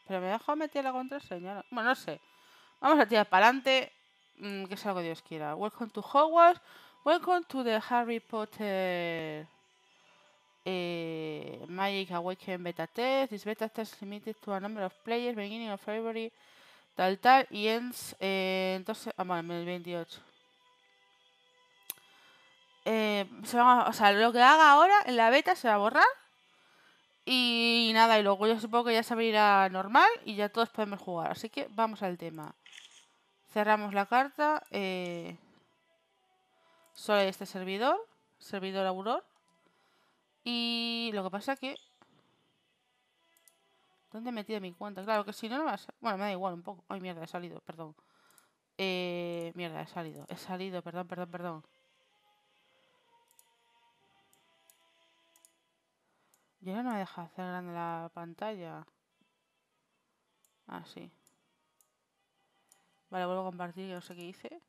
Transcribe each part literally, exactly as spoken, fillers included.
Pero me dejo meter la contraseña. ¿No? Bueno, no sé. Vamos a tirar para adelante. Mmm, que sea lo que Dios quiera. Welcome to Hogwarts. Welcome to the Harry Potter eh, Magic Awakening beta test. This beta test is limited to a number of players beginning of February. Tal, tal. Y ends. Eh, entonces. Ah, bueno, el veintiocho. Eh, se va, o sea, lo que haga ahora en la beta se va a borrar. Y nada, y luego yo supongo que ya se abrirá normal y ya todos podemos jugar. Así que vamos al tema. Cerramos la carta. Eh, solo hay este servidor. Servidor Auror. Y lo que pasa que... ¿Dónde he metido mi cuenta? Claro que si no, no me va a... Bueno, me da igual un poco. Ay, mierda, he salido, perdón. Eh, mierda, he salido. He salido, perdón, perdón, perdón. Yo no me deja hacer grande la pantalla. Ah, sí. Vale, vuelvo a compartir, que no sé qué hice.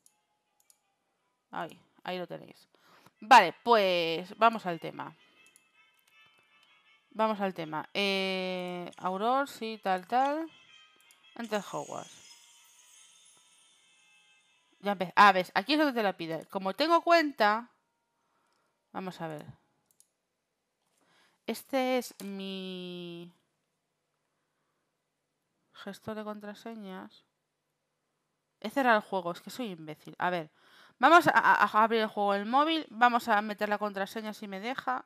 Ahí, ahí lo tenéis. Vale, pues vamos al tema. Vamos al tema. Eh, Auror, sí, tal, tal. Enter Hogwarts. Ya empecé. Ah, ves, aquí es donde te la pide. Como tengo cuenta... Vamos a ver. Este es mi... gestor de contraseñas. He cerrado el juego, es que soy imbécil. A ver, vamos a, a, a abrir el juego en el móvil. Vamos a meter la contraseña si me deja.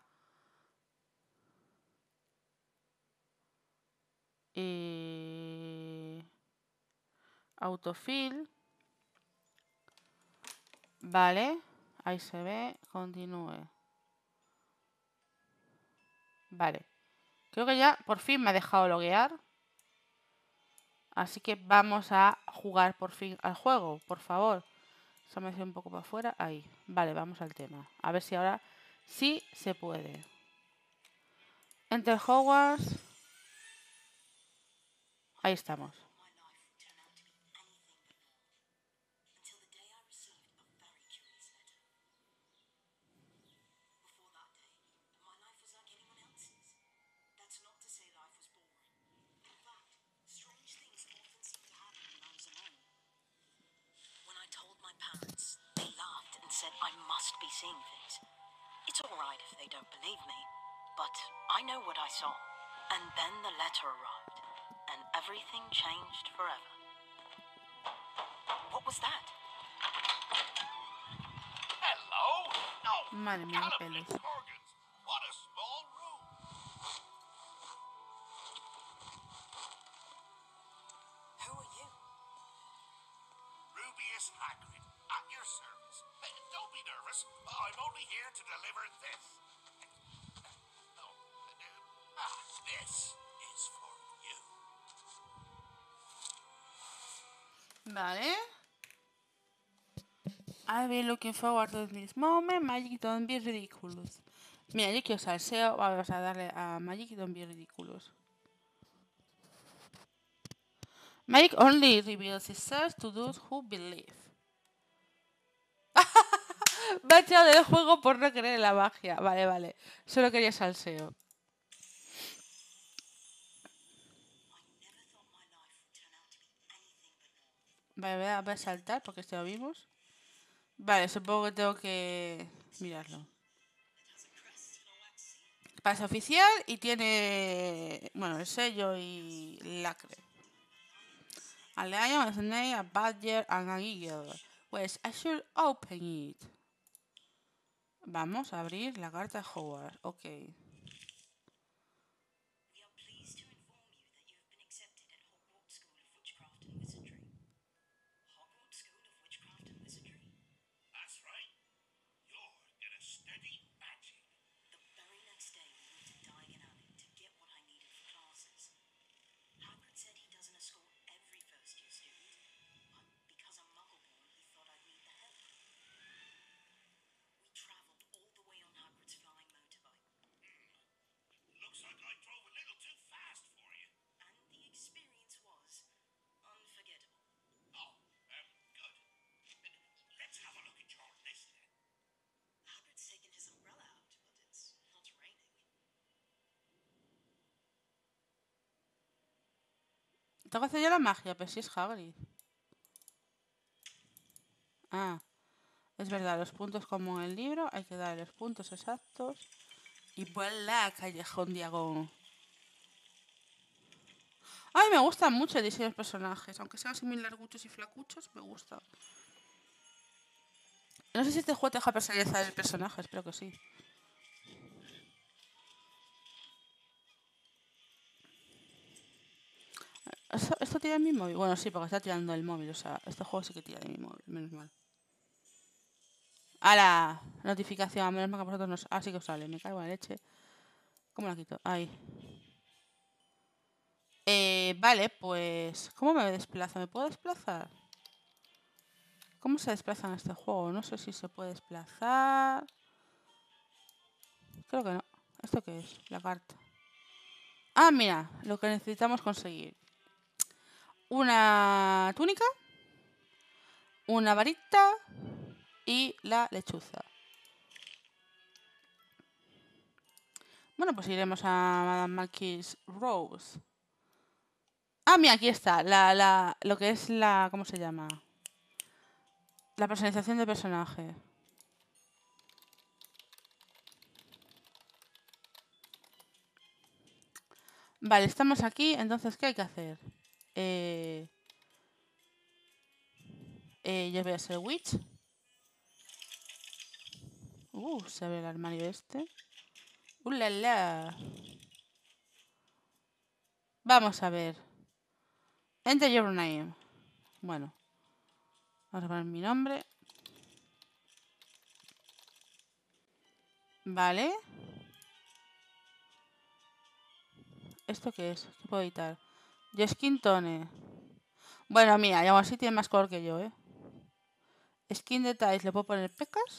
Y... autofill. Vale, ahí se ve. Continúe. Vale. Creo que ya por fin me ha dejado loguear. Así que vamos a jugar por fin al juego, por favor. Se me ha ido un poco para afuera. Ahí. Vale, vamos al tema. A ver si ahora sí se puede. Enter Hogwarts. Ahí estamos. I must be seeing things. It's all right if they don't believe me, but I know what I saw. And then the letter arrived, and everything changed forever. What was that? Hello? No, Madre mía, gotta pelos. be Morgan's. What a small room. Who are you? Rubius Hagrid, at your service. Hey, don't be nervous. I'm only here to deliver this. Oh, uh, ah, this is for you. Vale. I've been looking forward to this moment. Magic don't be ridiculous. Mira, yo quiero salseo. Vamos a darle a Magic don't be ridiculous. Magic only reveals itself to those who believe. Me ha echado del juego por no creer en la magia. Vale, vale. Solo quería salseo. Vale, voy a, voy a saltar porque esto lo vimos. Vale, supongo que tengo que mirarlo. Pase oficial y tiene, bueno, el sello y lacre. A lion, a snake, a badger and a eagle. Pues I should open it. Vamos a abrir la carta de Hogwarts. Ok. We are pleased to inform you that you have been accepted at Hogwarts School of Witchcraft and Wizardry. Hogwarts School of Witchcraft and Wizardry? That's right. You're gonna study magic. The very next day we went to Diagon Alley to get what I needed for classes. Hagrid said he doesn't escort every first-year student, but because I'm Muggle-born, he thought I'd need the help. We travelled all the way on Hagrid's flying motorbike. Tengo que hacer yo la magia, pero si es Hagrid. Ah, es verdad, los puntos como en el libro, hay que dar los puntos exactos. Y voilà, Callejón Diagon. Ay, me gustan mucho el diseño de los personajes. Aunque sean así muy larguchos y flacuchos, me gusta. No sé si este juego te deja personalizar el personaje, espero que sí. ¿Esto, esto tira de mi móvil? Bueno, sí, porque está tirando el móvil. O sea, este juego sí que tira de mi móvil, menos mal. ¡Hala! Notificación, menos mal que a vosotros no... Ah, sí que os sale, me cago en la leche. ¿Cómo la quito? Ahí. Eh, vale, pues... ¿Cómo me desplazo? ¿Me puedo desplazar? ¿Cómo se desplaza en este juego? No sé si se puede desplazar. Creo que no. ¿Esto qué es? La carta. Ah, mira, lo que necesitamos conseguir. Una túnica, una varita y la lechuza. Bueno, pues iremos a Madame Marquis Rose. Ah, mira, aquí está. La, la, lo que es la... ¿Cómo se llama? La personalización de personaje. Vale, estamos aquí. Entonces, ¿qué hay que hacer? Eh... Eh, yo voy a ser Witch. Uh, se abre el armario este. ¡Uh, la, la! Vamos a ver. Enter your name. Bueno. Vamos a poner mi nombre. Vale. ¿Esto qué es? ¿Qué puedo editar? Skin Tone. Bueno, mira, y aún así tiene más color que yo, ¿eh? Skin Details. ¿Le puedo poner pecas?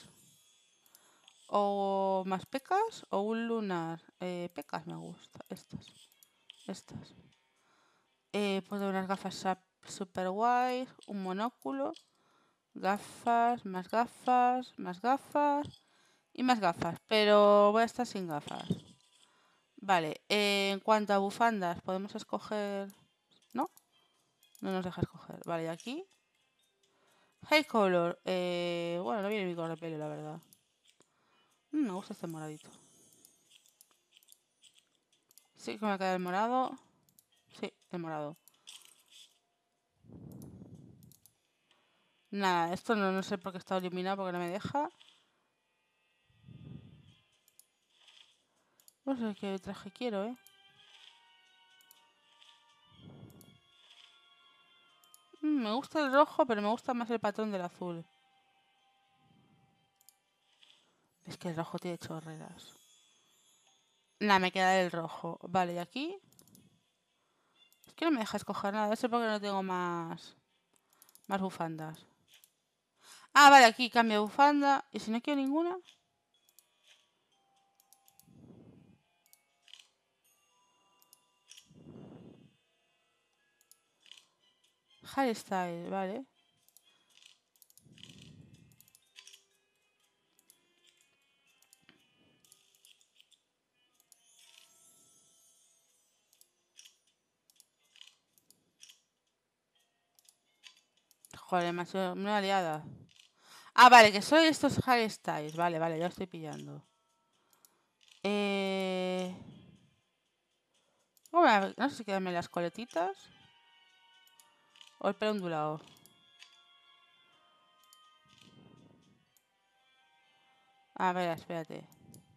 O más pecas. O un lunar. Eh, pecas me gusta. Estas. Estas. Eh, puedo unas gafas super guays. Un monóculo. Gafas. Más gafas. Más gafas. Y más gafas. Pero voy a estar sin gafas. Vale. Eh, en cuanto a bufandas, podemos escoger... ¿No? No nos deja escoger. Vale, y aquí. Hey color. Eh, bueno, no viene mi color de pelo, la verdad. Mm, me gusta este moradito. Sí que me queda el morado. Sí, el morado. Nada, esto no, no sé por qué está iluminado, porque no me deja. No sé qué traje quiero, ¿eh? Mm, me gusta el rojo, pero me gusta más el patrón del azul. Es que el rojo tiene chorreras. Nada, me queda el rojo. Vale, y aquí... Es que no me deja escoger nada. Eso porque no tengo más... Más bufandas. Ah, vale, aquí cambio bufanda. ¿Y si no quiero ninguna? Hairstyle, vale. Joder, macho, una aliada. Ah, vale, que soy estos hairstyles. Vale, vale, ya estoy pillando. Eh... Bueno, no sé si quedarme las coletitas. O el pelo ondulado. A ver, espérate.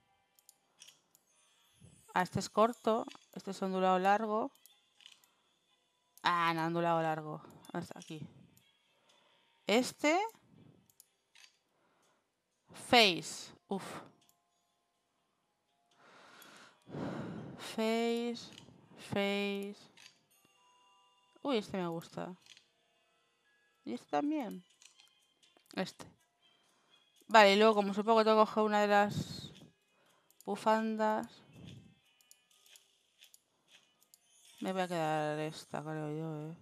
Ah, este es corto. Este es ondulado largo. Ah, no, ondulado largo. Hasta aquí. Este. Face. Uf. Face. Face. Uy, este me gusta. ¿Y este también? Este. Vale, y luego como supongo que tengo que coger una de las bufandas, me voy a quedar esta, creo yo, ¿eh?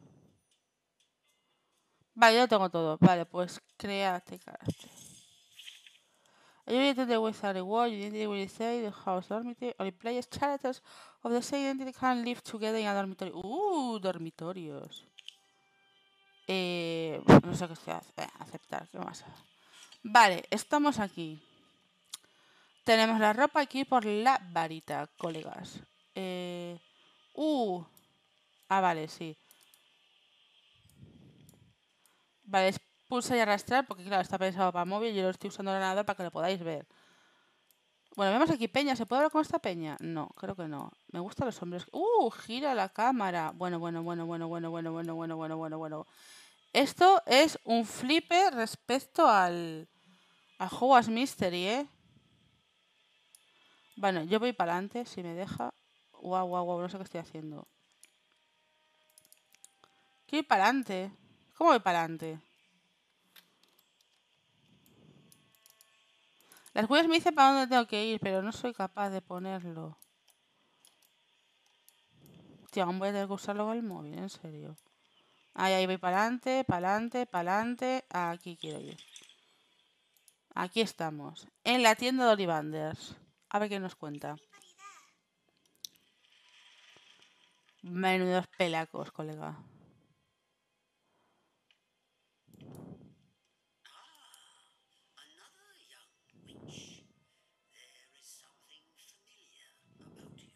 Vale, yo tengo todo. Vale, pues créate carácter. You identity without a word, you identity will say the house dormitory, only players, characters of the same identity can live together in a dormitory. Uh, dormitorios. Eh, no sé qué estoy haciendo. Eh, aceptar, ¿qué más? Vale, estamos aquí. Tenemos la ropa aquí por la varita, colegas. Eh, uh. Ah, vale, sí. Vale, es pulsa y arrastrar porque claro, está pensado para móvil y yo lo estoy usando el ordenador para que lo podáis ver. Bueno, vemos aquí peña. ¿Se puede hablar con esta peña? No, creo que no. Me gustan los hombres. ¡Uh! Gira la cámara. Bueno, bueno, bueno, bueno, bueno, bueno, bueno, bueno, bueno, bueno, bueno. Esto es un flipper respecto al... a Hogwarts Mystery, ¿eh? Bueno, yo voy para adelante, si me deja. Guau, guau, guau, no sé qué estoy haciendo. Quiero ir para adelante. ¿Cómo voy para adelante? Las huellas me dicen para dónde tengo que ir, pero no soy capaz de ponerlo. Tío, aún voy a tener que usarlo con el móvil, en serio. Ahí, ahí voy para adelante, para adelante, para adelante. Aquí quiero ir. Aquí estamos. En la tienda de Ollivanders. A ver qué nos cuenta. Menudos pelacos, colega. Another young witch. There is something familiar about you.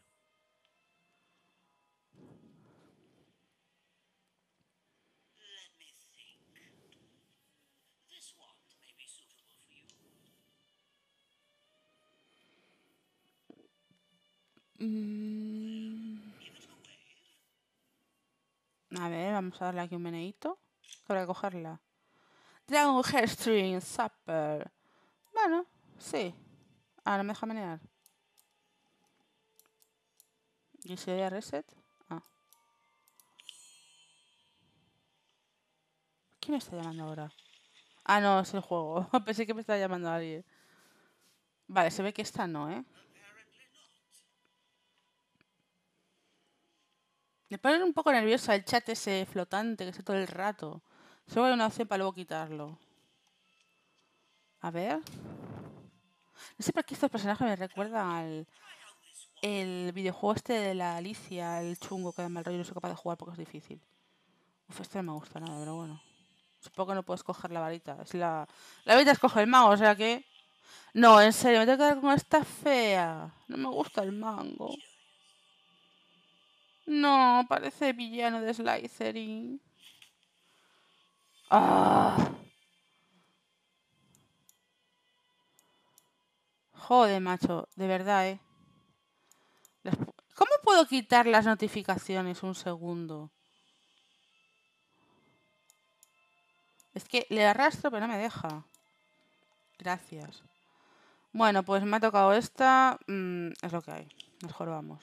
Let me think. This wand may be suitable for you. Mm, Give it a wave. a ver, vamos a darle aquí un meneíto. Para cogerla. Dragon Hairstring Supper. Bueno, sí. Ahora me deja menear. ¿Y si le doy a reset? Ah. ¿Quién me está llamando ahora? Ah, no, es el juego. Pensé que me estaba llamando alguien. Vale, se ve que esta no, ¿eh? Apparently not. Me pone un poco nerviosa el chat ese flotante que está todo el rato. Solo hay una opción para luego quitarlo. A ver. No sé por qué estos personajes me recuerdan al... el videojuego este de la Alicia, el chungo que da mal rollo y no soy capaz de jugar porque es difícil. Uf, este no me gusta nada, pero bueno. Supongo que no puedes coger la varita. Es la... La varita escoge el mago, o sea que... No, en serio, me tengo que quedar con esta fea. No me gusta el mango. No, parece villano de Slytherin. ¡Ah! Joder, macho. De verdad, ¿eh? Las pu- ¿Cómo puedo quitar las notificaciones un segundo? Es que le arrastro pero no me deja. Gracias. Bueno, pues me ha tocado esta. mm, es lo que hay. Nos jorobamos.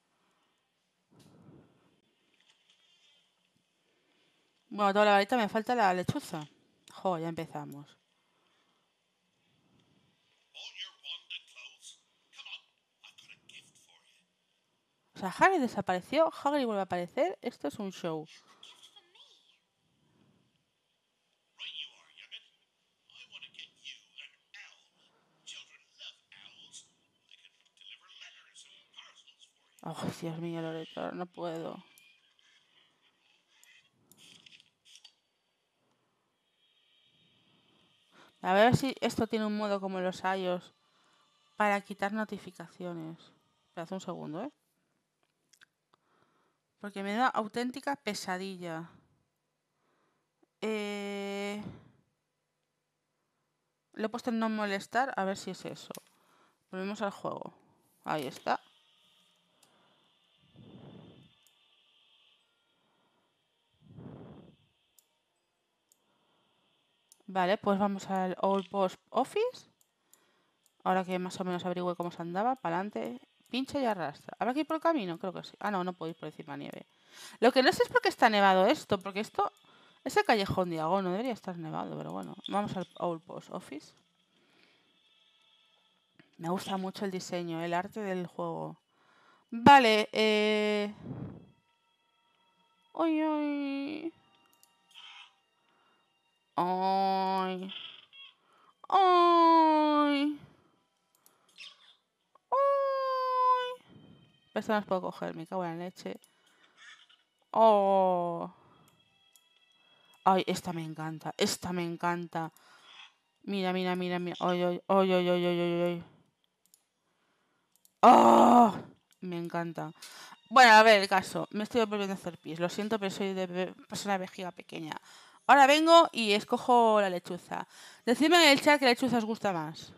Bueno, toda la varita, me falta la lechuza. Jo, ya empezamos. All your wand and clothes? Come on, I've got a gift for you. O sea, Harry desapareció, Harry vuelve a aparecer. Esto es un show. Right you are, young'un. I want to get you an owl. Children love owls. They can deliver letters and parcels for you. Oh, Dios mío, Loreto, no puedo. A ver si esto tiene un modo como los iOS para quitar notificaciones. Espera un segundo, ¿eh? Porque me da auténtica pesadilla. Eh... Le he puesto en no molestar, a ver si es eso. Volvemos al juego. Ahí está. Vale, pues vamos al Old Post Office. Ahora que más o menos averigüe cómo se andaba, para adelante, pincha y arrastra. ¿Habrá que ir por el camino? Creo que sí. Ah, no, no puedo ir por encima de nieve. Lo que no sé es por qué está nevado esto, porque esto, ese callejón Diagon no debería estar nevado, pero bueno. Vamos al Old Post Office. Me gusta mucho el diseño, el arte del juego. Vale, eh... ¡Ay, ay! ¡Ay! ¡Ay! Esto no las puedo coger, me cago en la leche. Oh. Ay, esta me encanta, esta me encanta. Mira, mira, mira, mira. Ay, ay, ay, ay, ay, ay, ay, ay. ¡Oh! Me encanta. Bueno, a ver, el caso. Me estoy volviendo a hacer pis. Lo siento, pero soy de be- persona de vejiga pequeña. Ahora vengo y escojo la lechuza. Decidme en el chat qué lechuza os gusta más.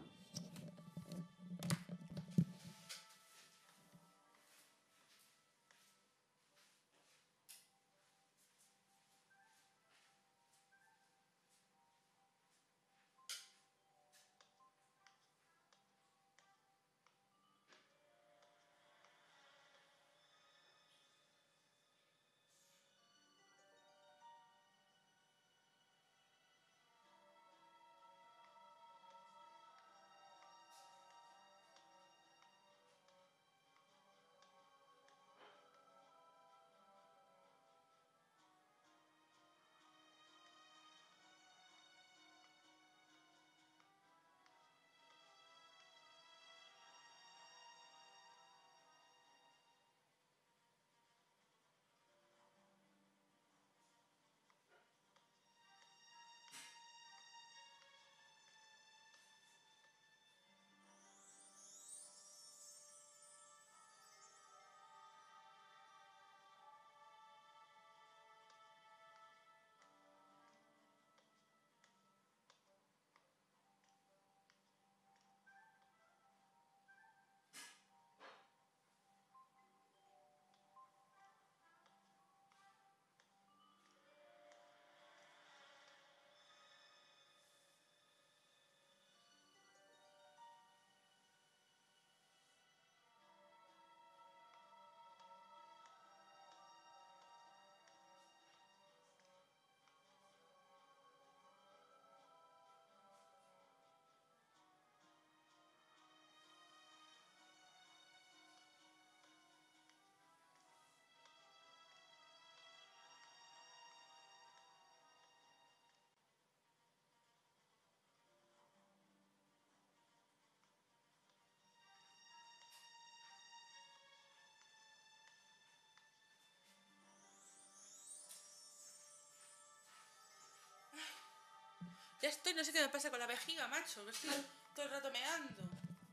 Ya estoy, no sé qué me pasa con la vejiga, macho. Que estoy todo el rato meando.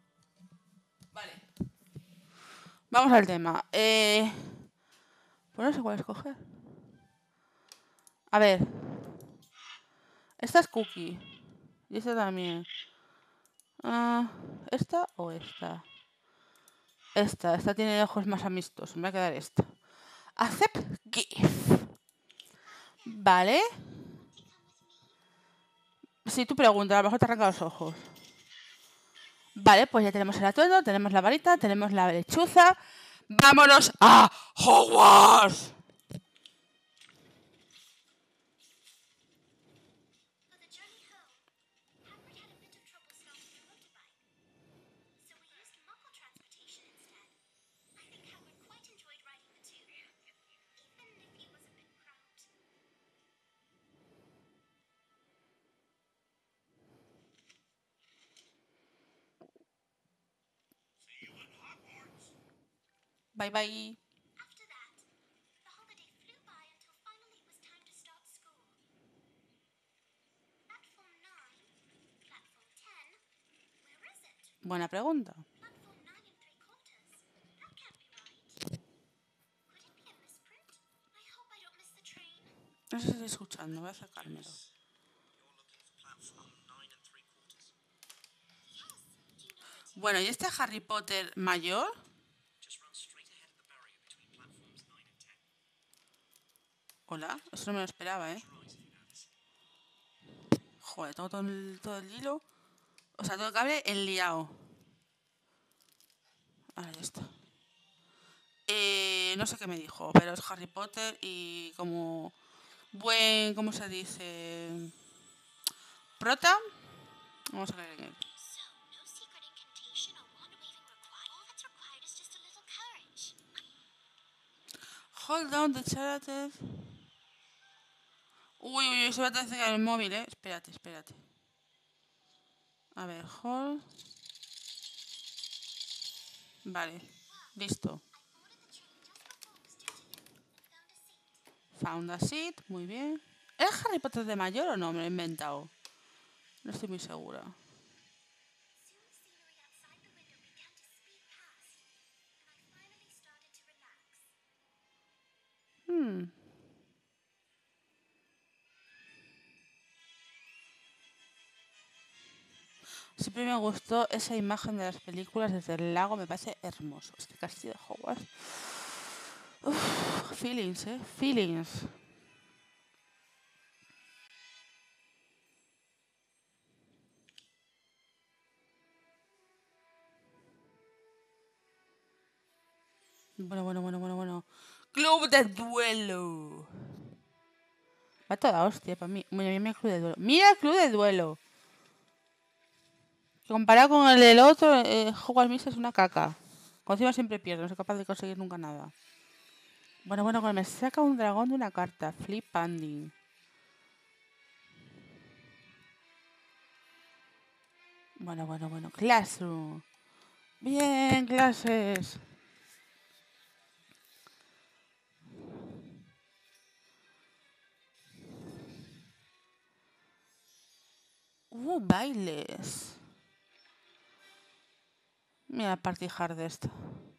Vale. Vamos al tema. Eh... Pues no sé cuál escoger. A ver. Esta es Cookie. Y esta también. Ah, ¿esta o esta? Esta. Esta tiene ojos más amistosos. Me va a quedar esta. Accept GIF. Vale. Si tú preguntas, a lo mejor te arranca los ojos. Vale, pues ya tenemos el atuendo, tenemos la varita, tenemos la lechuza. ¡Vámonos a Hogwarts! For the journey home, Hagrid had a bit of trouble starting the motorbike, so we used Muggle transportation instead. I think Hagrid quite enjoyed riding the tube, even if he was a bit cramped. See you in Hogwarts. Bye bye. After that, the holiday flew by until finally it was time to start school. Platform nine, platform ten, where is it? Buena pregunta. Platform nine and three quarters. That can't be right. Could it be a misprint? I hope I don't miss the train. No sé si estoy escuchando, voy a sacármelo. You're looking for platform nine and three quarters. Yes. Do you know it? Bueno, ¿y este Harry Potter mayor? Just run straight ahead of the barrier between platforms nine and ten. Hola, eso no me lo esperaba, ¿eh? Right, Alice. Joder, tengo todo el, todo el hilo. O sea, todo el cable enliado. Ahora ya está. Eh, no sé qué me dijo, pero es Harry Potter y como buen, ¿cómo se dice? Prota. Vamos a creer en él. So, no secret incantation or wand waving required. All that's required is just a little courage. Hold down the character. Uy, uy, uy, se va a tener el móvil, eh. Espérate, espérate. A ver, hold. Vale, listo. Found a seat, muy bien. ¿Es Harry Potter de mayor o no? Me lo he inventado. No estoy muy segura. Soon the scenery outside the window began to speed past, and I finally started to relax. Hmm. Siempre me gustó esa imagen de las películas desde el lago, me parece hermoso. Este castillo de Hogwarts. Uf, feelings, eh. Feelings. Bueno, bueno, bueno, bueno, bueno. Club de duelo. Va toda hostia para mí. Mira, mira el club de duelo. Mira el club de duelo. Comparado con el del otro, eh, Hogwarts Mist es una caca. Con encima siempre pierdo, no soy capaz de conseguir nunca nada. Bueno, bueno, cuando me saca un dragón de una carta. Flip Panding. Bueno, bueno, bueno. Classroom. Bien, clases. Uh, bailes. Mira, party hard de esto.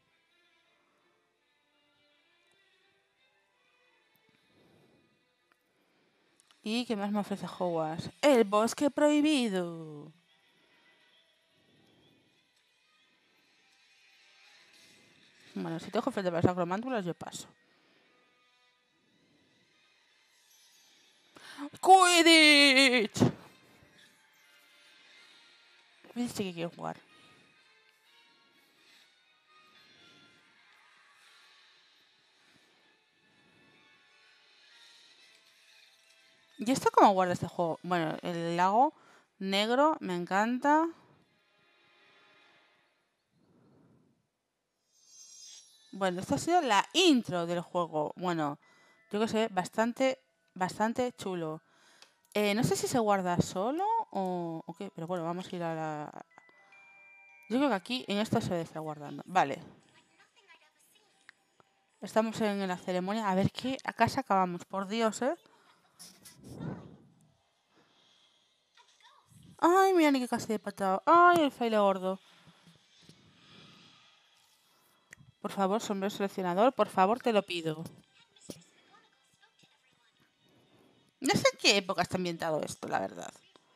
¿Y qué más me ofrece Hogwarts? El bosque prohibido. Bueno, si tengo que ofrecer para las acromántulas, yo paso. ¡Quidditch! Quidditch sí que quiero jugar. ¿Y esto cómo guarda este juego? Bueno, el lago negro me encanta. Bueno, esta ha sido la intro del juego. Bueno, yo que sé, bastante, bastante chulo. Eh, no sé si se guarda solo o, o qué, pero bueno, vamos a ir a la... Yo creo que aquí, en esto se debe estar guardando. Vale. Estamos en la ceremonia. A ver qué... A casa acabamos, por Dios, ¿eh? Ay, mira ni qué casi de patado. Ay, el fraile gordo. Por favor, sombrero seleccionador, por favor, te lo pido. No sé en qué época está ambientado esto, la verdad.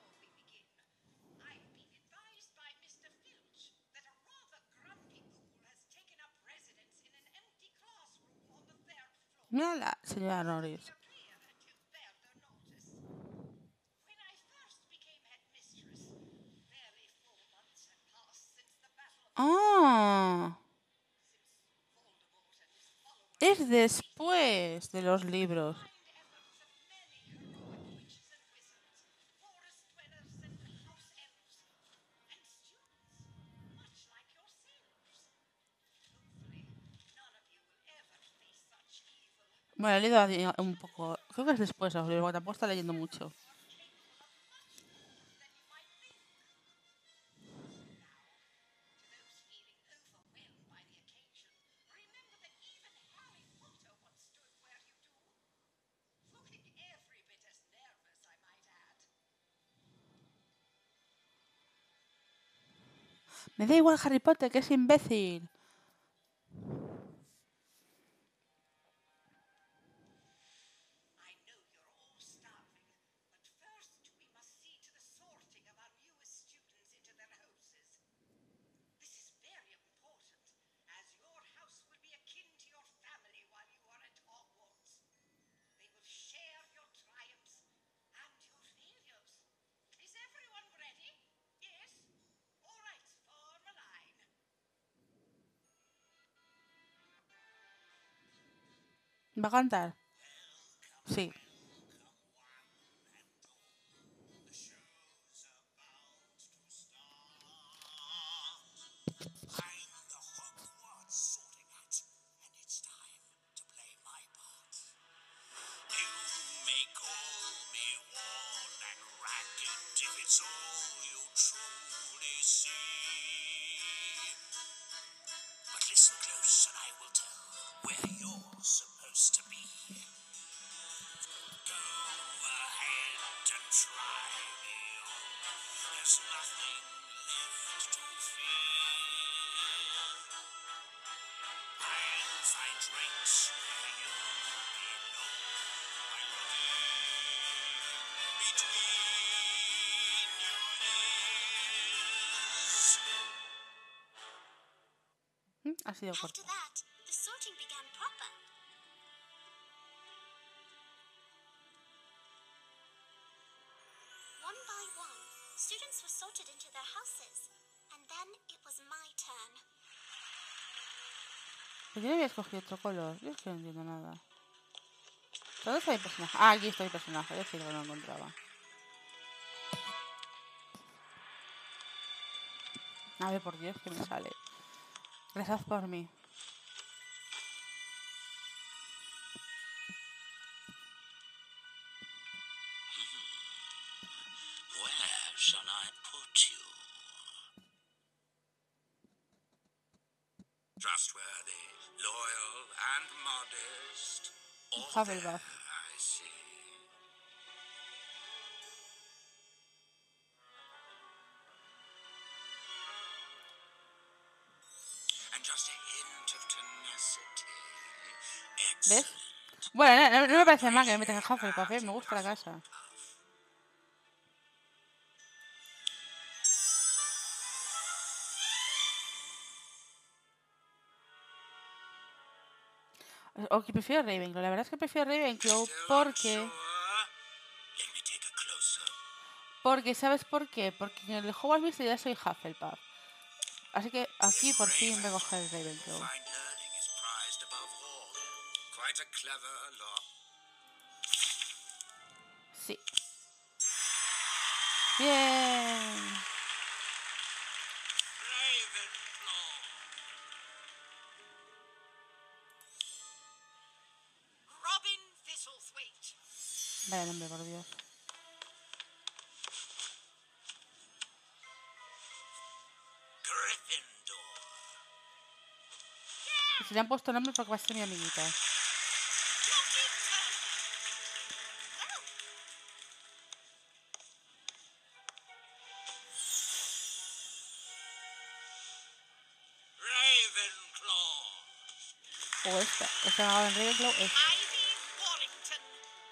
I've been advised by Mister Filch that a rather grumpy ghoul has taken up residence in an empty classroom on the third floor. Mira la señora Norris. It appear that you've failed their notice. When I first became headmistress, barely four months had passed since the Battle of Ah, since Voldemort and his followers es después de los libros. combined efforts of many heroic witches and wizards, forest dwellers and house elves, and students, much like yourselves. Hopefully, none of you will ever face such evil. Bueno, he leído así un poco. Creo que es después de los libros, porque tampoco está leyendo mucho. Are capable of much more than you might think. Now, to those feeling overwhelmed by the occasion, remember that even Harry Potter once stood where you do. Looking every bit as nervous, I might add. Me da igual Harry Potter, que es imbécil. I know you're all starving, but first we must see to the sorting of our newest students into their houses. This is very important, as your house will be akin to your family while you are at Hogwarts. They will share your triumphs and your failures. Is everyone ready? Yes? All right, form a line. ¿Va a cantar? Sí. I'm the Hogwarts sorting hat, and it's time to play my part. You may call me worn and ragged if it's all you truly see. But listen close and I will tell where you're supposed to be. Ha sido After corto. that, the sorting began proper. One by one, students were sorted into their houses, and then it was my turn. ¿Por qué no había escogido otro color? Yo es que no entiendo nada. ¿Dónde está mi personaje? Ah, aquí está mi personaje. Yo sí que no lo encontraba. A ver, por Dios, que me sale. Rezad por mí. Where shall I put you? Trustworthy, loyal, and modest. All there, Hufflepuff. I see. And just a hint of tenacity. ¿Ves? Excellent. Bueno, no, no- no me parece mal que me metan en Hufflepuff, ¿eh? Me gusta la casa. O que prefiero Ravenclaw. La verdad es que prefiero Ravenclaw Still porque... unsure? Let me take a closer. Porque, ¿sabes por qué? Porque en el Hogwarts Mystery ya soy Hufflepuff. Así que aquí por fin voy a coger Ravenclaw. Fine learning is prized above all. Quite a clever law. Sí. Bien. Ravenclaw. Robin Thistlethwaite. Vaya nombre, por Dios. Gryffindor. Y si le han puesto nombre porque va a ser mi amiguita. Ravenclaw. O esta. Esta va en Ravenclaw. Esta. Ivy Warrington.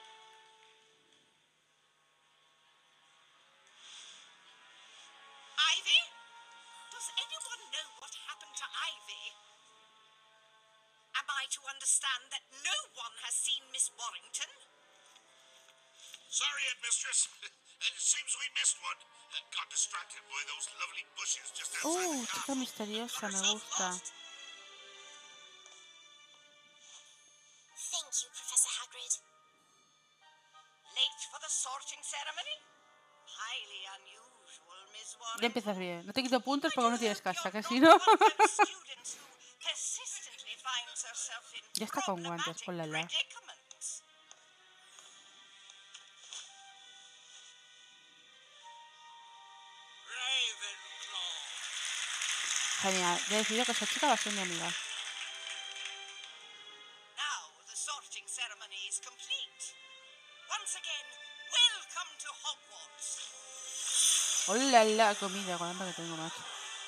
Ivy? Does anyone know what happened to Ivy? Am I to understand that no one has seen Miss Warrington? Sorry, Headmistress. It seems we missed one. Uh, got distracted by those lovely bushes just outside Uh, the chica castle. misteriosa, Got me herself gusta. lost. Thank you, Professor Hagrid. Late for the sorting ceremony? Highly unusual, Miss Ya Warrington. empiezas bien. No te quito puntos I porque do no tienes hope casa, you're que si not no... one of those students who persistently finds herself in Ya está con guantes, problematic ponla la. predicaments. Ravenclaw. Genial. Ya he decidido que esa chica va a ser mi amiga. Now the sorting ceremony is complete. Once again, welcome to Hogwarts. Hola, la comida, con hambre que tengo, macho.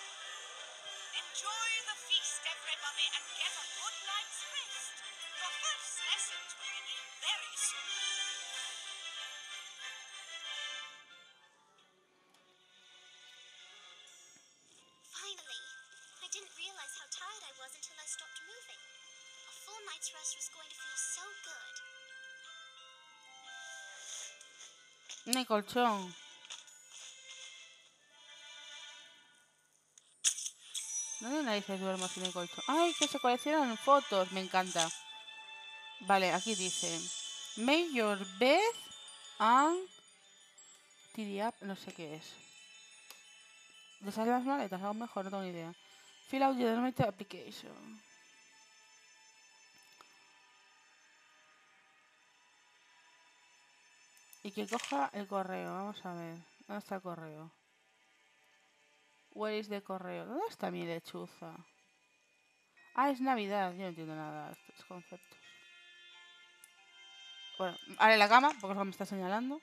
Enjoy the feast, everybody, and get a good night's rest. Your first lessons will begin very soon. Finally, I didn't realize how tired I was until I stopped moving. A full night's rest was going to feel so good. Mi colchón. ¿Dónde nadie se duerme sin el colchón? ¡Ay, que se coleccionan fotos! Me encanta. Vale, aquí dice... Make your bed and... Tidy up, no sé qué es. ¿Deshaz las maletas? Algo mejor, no tengo ni idea. Fill out your dormitory application. Y que coja el correo. Vamos a ver. ¿Dónde está el correo? Where is the correo? ¿Dónde está mi lechuza? Ah, es Navidad. Yo no entiendo nada de estos conceptos. Bueno, haré la cama, porque es lo que me está señalando.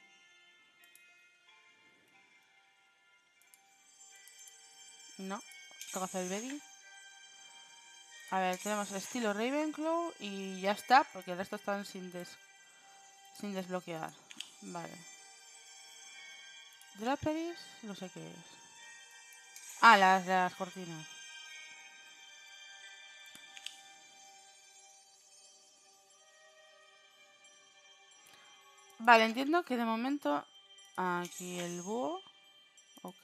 No, tengo que hacer el bedding. A ver, tenemos estilo Ravenclaw y ya está, porque el resto están sin, des sin desbloquear. Vale. Draperies, no sé qué es. Ah, las, las cortinas. Vale, entiendo que de momento... Aquí el búho. Ok.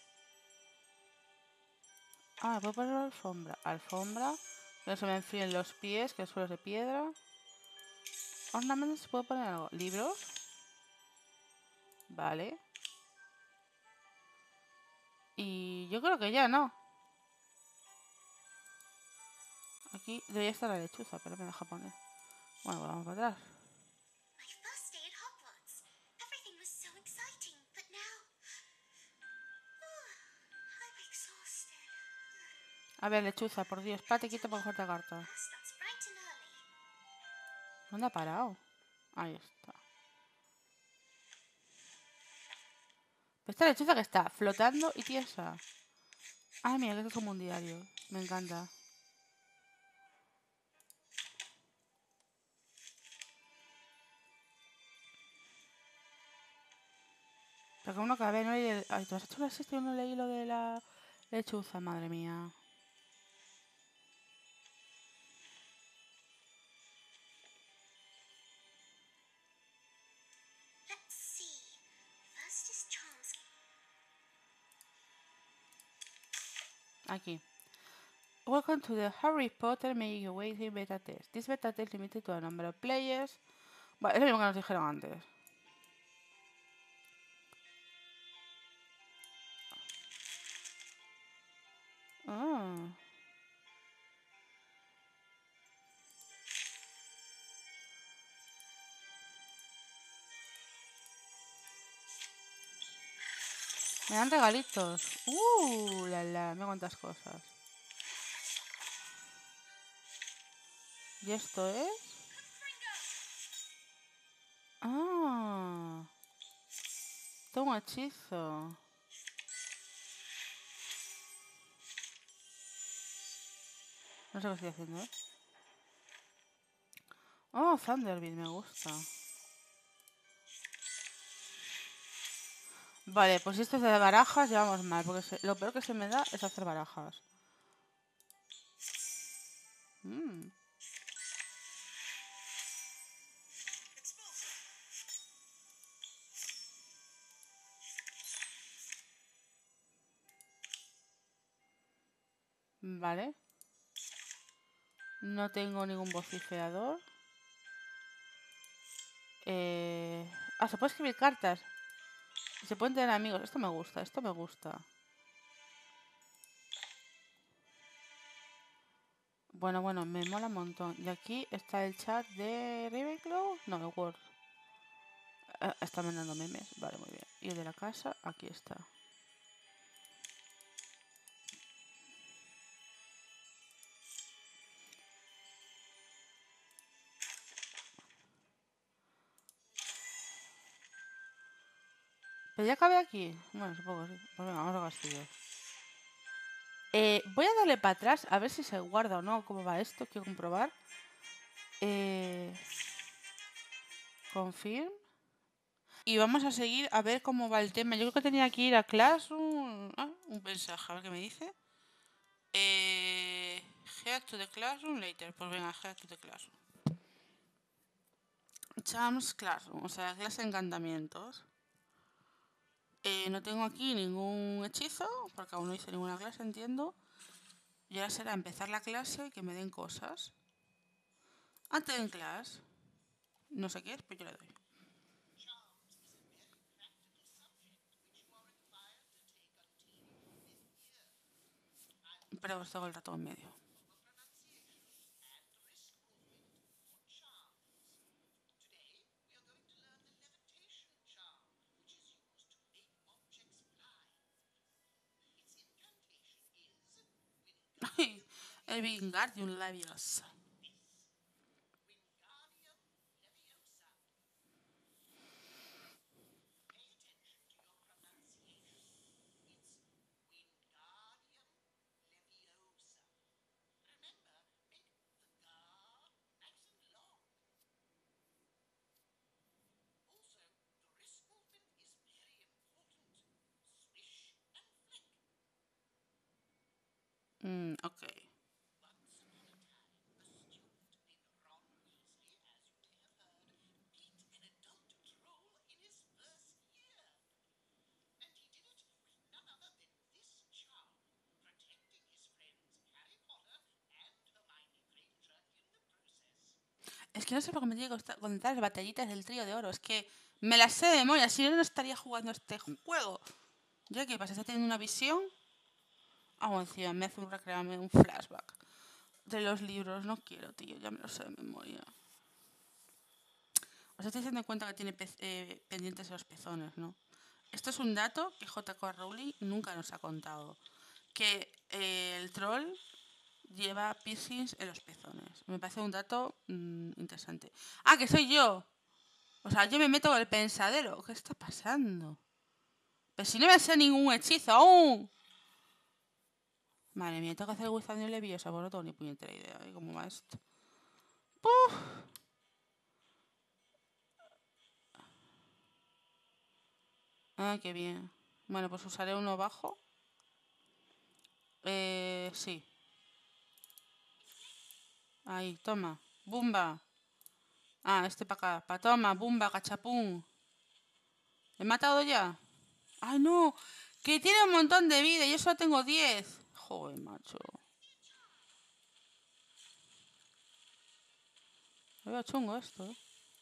Ah, puedo poner alfombra. Alfombra. Que no se me enfríen los pies, que el suelo es de piedra. Ornamentos, ¿se puede poner algo? ¿Libros? Vale. Y yo creo que ya, ¿no? Aquí debería estar la lechuza, pero me deja poner. Bueno, pues vamos para atrás. My first day at Hogwarts. Everything was so exciting, but now I'm exhausted. A ver, lechuza, por Dios, pate quieto para coger la carta. Class starts bright and early. ¿Dónde ha parado? Ahí está. Esta lechuza que está flotando y tiesa. Ay, mira, que esto es como un diario. Me encanta. Pero que uno cabe, no leí el... Ay, ¿tú has hecho la siesta y no leí lo de la lechuza? Madre mía. Let's see. First is charms. Aquí. Welcome to the Harry Potter Make Your Way Beta Test. This beta test limited to a number of players. Vale, es lo mismo que nos dijeron antes. Ah. Me dan regalitos. Uh, la la, me cuántas cosas. ¿Y esto es? Ah. Tengo un hechizo. No sé qué estoy haciendo, ¿eh? Oh, Thunderbird, me gusta. Vale, pues si esto es de barajas, ya vamos mal, porque se- lo peor que se me da es hacer barajas. Mm. Vale. No tengo ningún vociferador. Eh... Ah, se puede escribir cartas. Y se pueden tener amigos. Esto me gusta, esto me gusta. Bueno, bueno, me mola un montón. Y aquí está el chat de Ravenclaw. No, de Word. Eh, está mandando memes. Vale, muy bien. Y el de la casa, aquí está. ¿Pero ya acabé aquí? Bueno, supongo que sí. Pues venga, vamos a castillo. Eh, voy a darle para atrás a ver si se guarda o no. ¿Cómo va esto? Quiero comprobar. Eh... Confirm. Y vamos a seguir a ver cómo va el tema. Yo creo que tenía que ir a Classroom. Ah, un mensaje, a ver qué me dice. Eh, head to the Classroom later. Pues venga, head to the Classroom. Charms Classroom, o sea, clase de encantamientos. Eh, no tengo aquí ningún hechizo, porque aún no hice ninguna clase, entiendo. Y ahora será empezar la clase y que me den cosas. Antes en clase. No sé qué es, pero yo le doy. Pero os tengo el rato en medio. El Wingardium Leviosa. Mm, ok. Es que no sé por qué me tiene que costa- contar las batallitas del trío de oro. Es que me las sé de memoria. Si no, no estaría jugando este juego. ¿Ya qué pasa? ¿Está teniendo una visión? Ah, bueno, encima me hace un recrearme un flashback de los libros. No quiero, tío. Ya me lo sé de memoria. Os estáis dando cuenta que tiene pez- eh, pendientes en los pezones, ¿no? Esto es un dato que J K. Rowling nunca nos ha contado. Que eh, el troll lleva piercings en los pezones. Me parece un dato mm, interesante. Ah, que soy yo. O sea, yo me meto con el pensadero. ¿Qué está pasando? Pero si no me sé ningún hechizo aún. Madre mía, tengo que hacer el Wizarding Leviosa. Pues no tengo ni puñetera idea de cómo va esto. ¡Puf! Ah, qué bien. Bueno, pues usaré uno bajo. Eh, sí. Ahí, toma. Bumba. Ah, este para acá. Pa' toma, bumba, cachapún. ¿He matado ya? ¡Ay, no! Que tiene un montón de vida y yo solo tengo diez. Joder, macho. Lo veo chungo esto, ¿eh?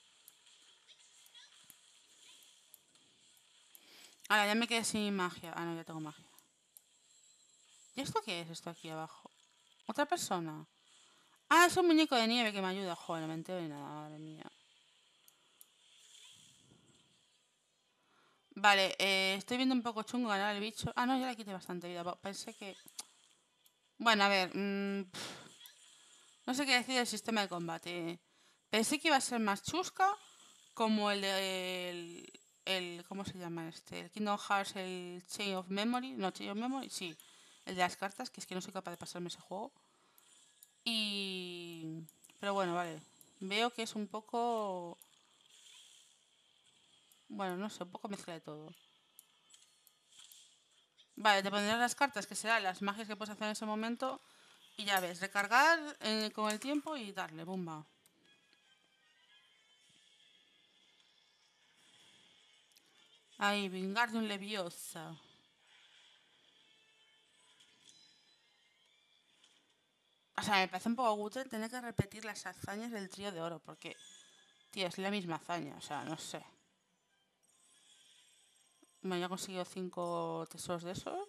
Ahora, ya me quedé sin magia. Ah, no, ya tengo magia. ¿Y esto qué es esto aquí abajo? ¿Otra persona? Ah, es un muñeco de nieve que me ayuda. Joder, no me entero de nada, madre mía. Vale, eh, estoy viendo un poco chungo ganar el bicho. Ah, no, ya le quité bastante vida. Pensé que... Bueno, a ver. mmm, pff, no sé qué decir del sistema de combate. Pensé que iba a ser más chusca, como el de... El, el- ¿cómo se llama este? El Kingdom Hearts, el Chain of Memory. No, Chain of Memory, sí. El de las cartas, que es que no soy capaz de pasarme ese juego. Y... Pero bueno, vale. Veo que es un poco... Bueno, no sé, un poco mezcla de todo. Vale, te pondrás las cartas, que serán las magias que puedes hacer en ese momento. Y ya ves, recargar eh, con el tiempo y darle, bomba. Ahí, Wingardium Leviosa. O sea, me parece un poco útil tener que repetir las hazañas del trío de oro, porque, tío, es la misma hazaña, o sea, no sé. Me había conseguido cinco tesoros de esos.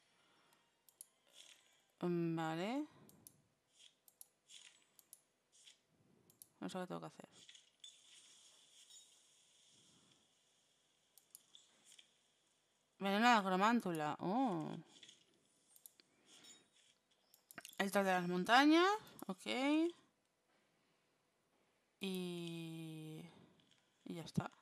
Mm, Vale. No sé qué tengo que hacer. Veneno de la cromántula. Oh. El troll de las montañas. Ok. Y... Y ya está.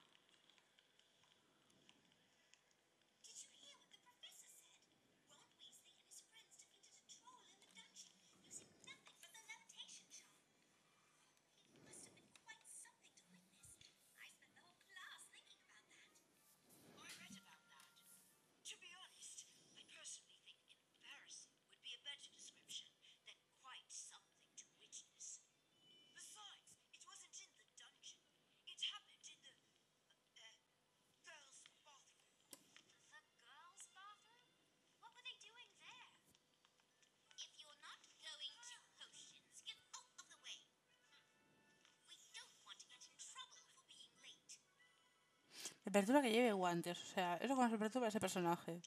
Did you hear what the professor said? Ron Weasley and his friends defeated a troll in the dungeon using nothing but the levitation charm. It must have been quite something to witness. I spent the whole class thinking about that. I read about that. To be honest, I personally think embarrassing would be a better description than quite something to witness. Besides, it wasn't in the dungeon. It happened in the uh, girls' bathroom. The girls' bathroom? What were they doing there? If you're not going to potions, get out of the way. We don't want to get in trouble for being late. Me perturba que lleve guantes, o sea, eso cuando se perturba ese personaje.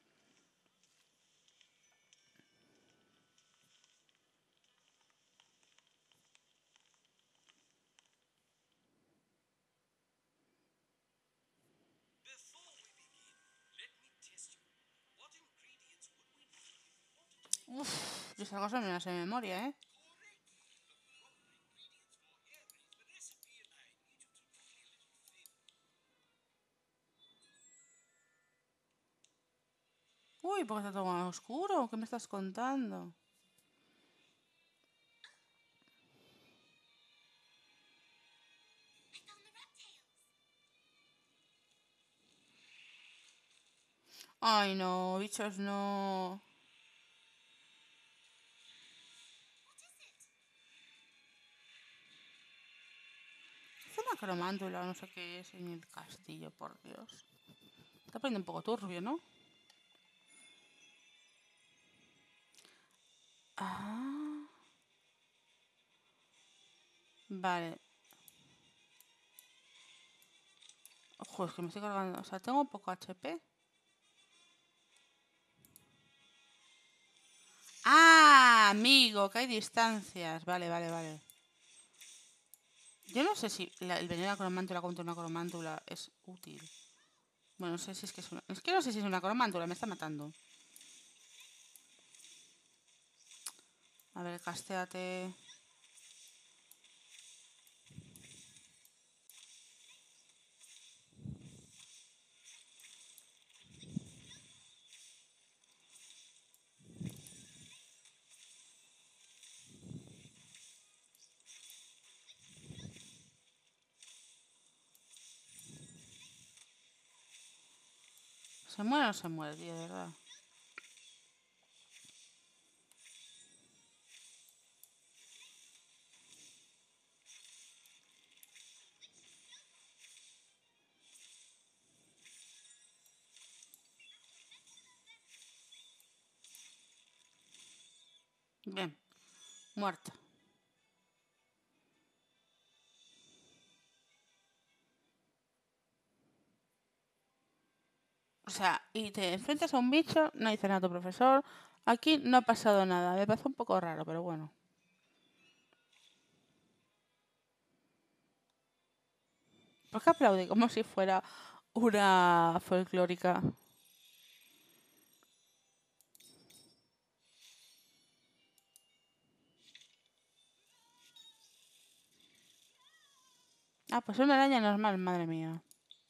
Before we begin, let me test you. What ingredients would we need if we wanted to make Uf, yo esa cosa me la sé de memoria, ¿eh? correct? The proper ingredients for every recipe, and I need you to do me a little favor. Uy, ¿por qué está todo más oscuro? ¿Qué me estás contando? I found the rat tails. Ay, no, bichos, no. What is it? Es una cromántula, no sé qué es en el castillo, por Dios. Está poniendo un poco turbio, ¿no? Ah. Vale. Joder, es que me estoy cargando. O sea, tengo poco H P. ¡Ah! Amigo, que hay distancias. Vale, vale, vale. Yo no sé si la- el veneno de la cromántula contra una cromántula es útil. Bueno, no sé si es que es una... Es que no sé si es una cromántula, me está matando. A ver, castéate. ¿Se muere o no se muere, tío? De verdad. Bien. Muerta. O sea, y te enfrentas a un bicho, no dice nada tu profesor. Aquí no ha pasado nada. Me parece un poco raro, pero bueno. ¿Por qué aplaude? Como si fuera una folclórica. Ah, pues una araña normal, madre mía.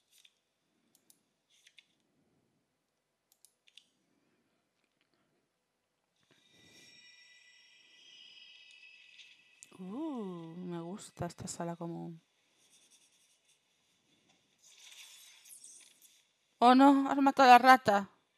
Uh, me gusta esta sala común. Oh no, has matado a la rata.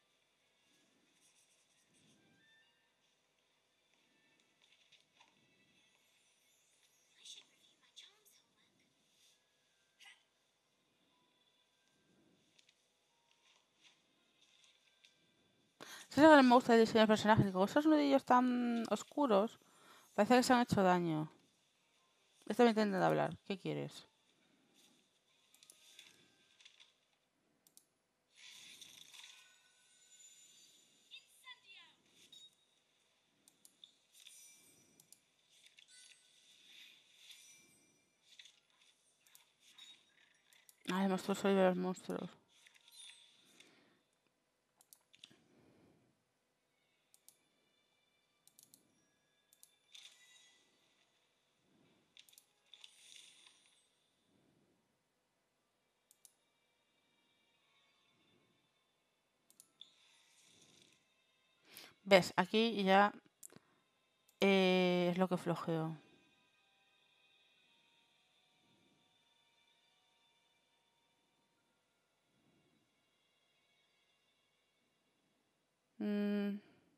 ¿Sabes lo que me gusta del diseño de personajes? Que como esos nudillos tan oscuros, parece que se han hecho daño. Este me intenta hablar. ¿Qué quieres? Ay, el monstruo soy de los monstruos. ¿Ves? Aquí ya eh, es lo que flojeo. Mm,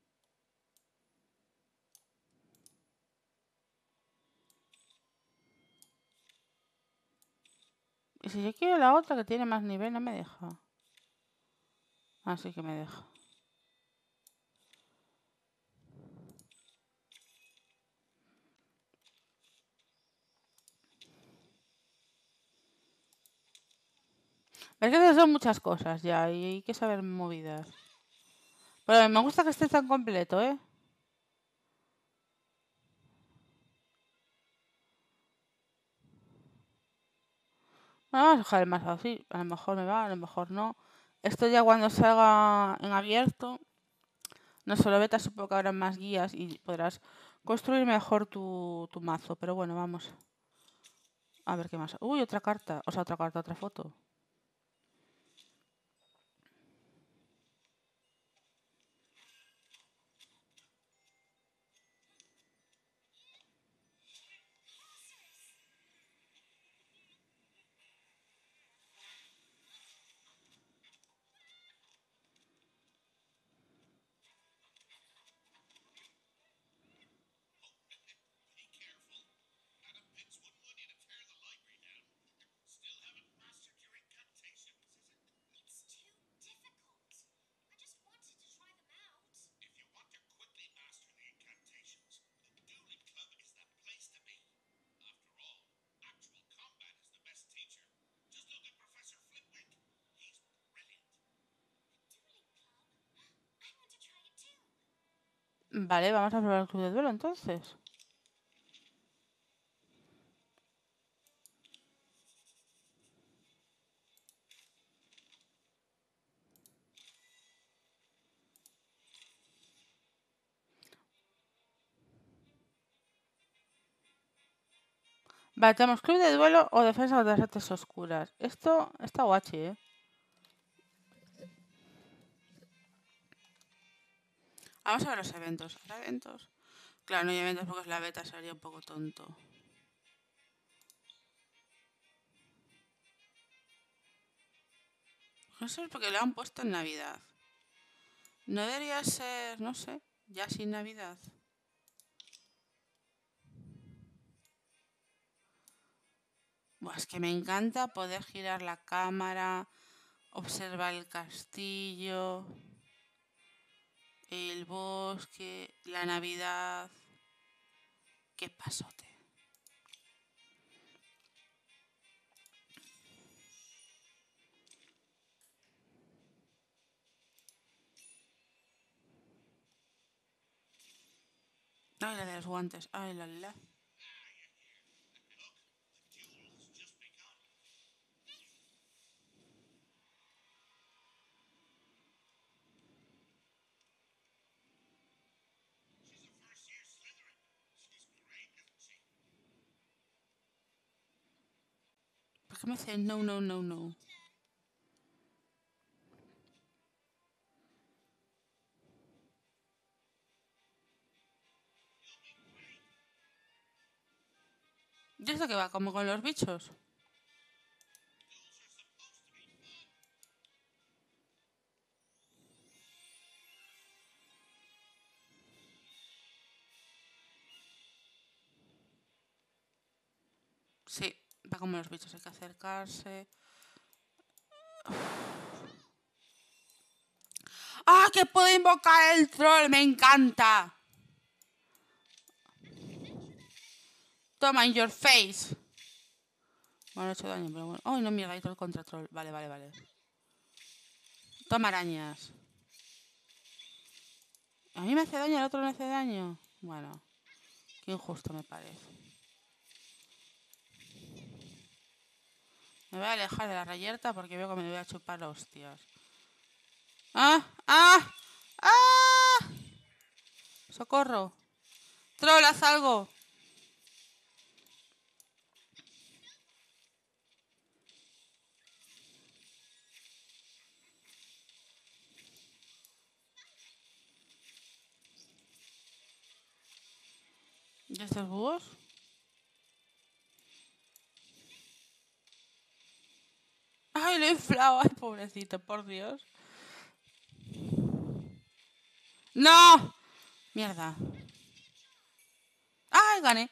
y si yo quiero la otra que tiene más nivel, no me deja. Ah, sí que me deja. Es que son muchas cosas ya y hay que saber movidas. Pero me gusta que esté tan completo, ¿eh? Bueno, vamos a dejar el más así. A lo mejor me va, a lo mejor no. Esto ya cuando salga en abierto, no solo beta, supongo que habrá más guías y podrás construir mejor tu, tu mazo. Pero bueno, vamos. A ver qué más. Uy, otra carta. O sea, otra carta, otra foto. Be careful. Madam Pince wouldn't want you to tear the library down. Still haven't mastered your Vale, vamos a probar el club de duelo entonces. Vale, tenemos club de duelo o defensa contra las artes oscuras. Esto está guachi, ¿eh? Vamos a ver los eventos. ¿Habrá eventos? Claro, no hay eventos porque es la beta, sería un poco tonto. No sé por qué lo han puesto en Navidad. No debería ser, no sé, ya sin Navidad. Buah, es que me encanta poder girar la cámara, observar el castillo, el bosque, la Navidad. Qué pasote. Ay, la de los guantes. Ay, la la. ¿Por qué me dice no, no, no, no? ¿Y esto qué va? ¿Como con los bichos? Sí, va como los bichos, hay que acercarse. ¡Ah, que puedo invocar el troll! ¡Me encanta! Toma, in your face. Bueno, he hecho daño, pero bueno. ¡Ay, no, mierda! Hay troll contra troll. Vale, vale, vale. Toma arañas. ¿A mí me hace daño, al otro no hace daño? Bueno, qué injusto me parece. Me voy a alejar de la reyerta porque veo que me voy a chupar los hostias. ¡Ah! ¡Ah! ¡Ah! ¡Socorro! ¡Troll, haz algo! ¿Y estos búhos? ¡Ay, lo he inflado! ¡Ay, pobrecito, por Dios! ¡No! Mierda. ¡Ay, gané!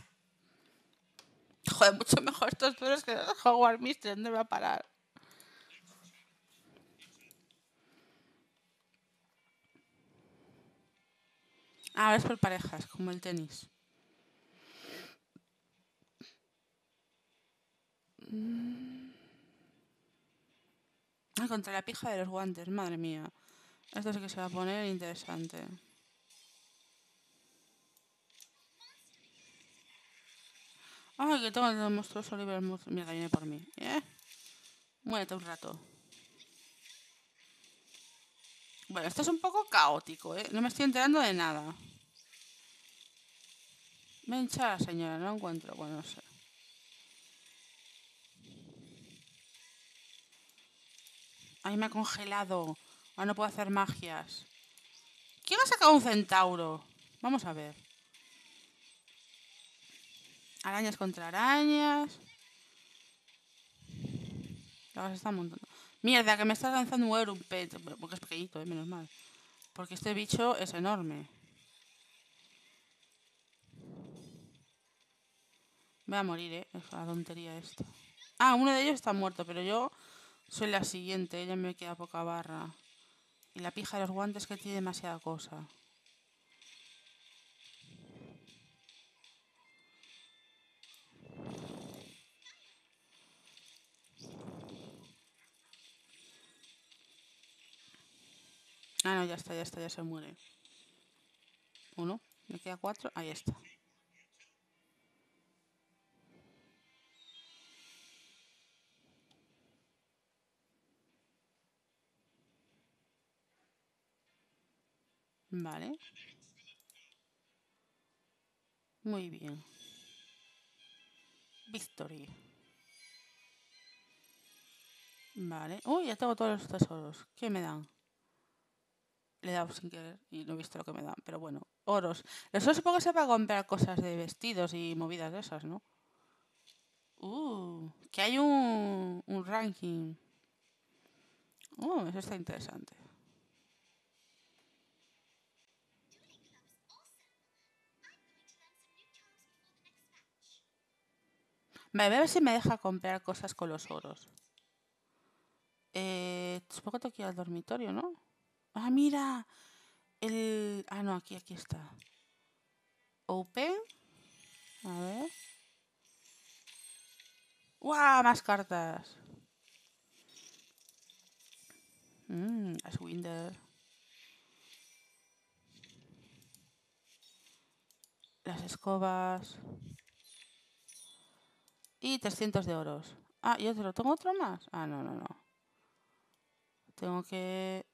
Joder, mucho mejor estos duelos que los Hogwarts Mystery. ¿Dónde va a parar? Ahora es por parejas, como el tenis. Ah, contra la pija de los guantes, madre mía. Esto sí que se va a poner interesante. Ay, que tengo el monstruoso libre. Mierda, viene por mí. ¿Eh? Muérete un rato. Bueno, esto es un poco caótico, ¿eh? No me estoy enterando de nada. Me hincha la señora, no la encuentro. Bueno, no sé. Ay, me ha congelado. Ahora no puedo hacer magias. ¿Quién ha sacado un centauro? Vamos a ver. Arañas contra arañas. Ahora se está montando. Mierda, que me está lanzando un Eurumpet. Porque es pequeñito, eh, menos mal. Porque este bicho es enorme. Voy a morir, eh. Es la tontería esto. Ah, uno de ellos está muerto, pero yo soy la siguiente. Ella me queda poca barra. Y la pija de los guantes que tiene demasiada cosa. Ah, no, ya está, ya está, ya se muere. queda cuatro. Ahí está. Vale. Muy bien. Victory. Vale. Uy, ya tengo todos los tesoros. ¿Qué me dan? Le he dado sin querer y no he visto lo que me dan. Pero bueno, oros. Eso supongo que se va a comprar cosas de vestidos y movidas de esas, ¿no? Uh, que hay un, un ranking. Uh, eso está interesante. Vale, voy a ver si me deja comprar cosas con los oros. Eh, supongo que tengo que ir al dormitorio, ¿no? Ah, mira. El... Ah, no, aquí, aquí está. Open. A ver. ¡Guau! Más cartas. Mmm, Ashwinder. Las escobas. Y trescientos de oros. Ah, ¿y otro? ¿Tengo otro más? Ah, no, no, no. Tengo que...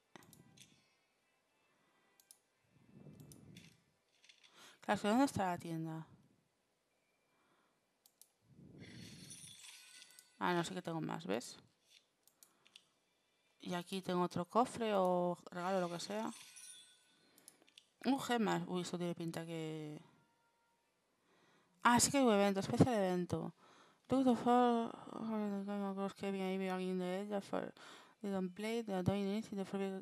Claro, ¿dónde está la tienda? Ah, no sé que tengo más, ¿ves? Y aquí tengo otro cofre o regalo, lo que sea. Un gemas. Uy, esto tiene pinta que... Ah, sí que hay un evento, especial evento. Look the for... Los que viene ahí, viene alguien de ella. They don't play, they don't need it, the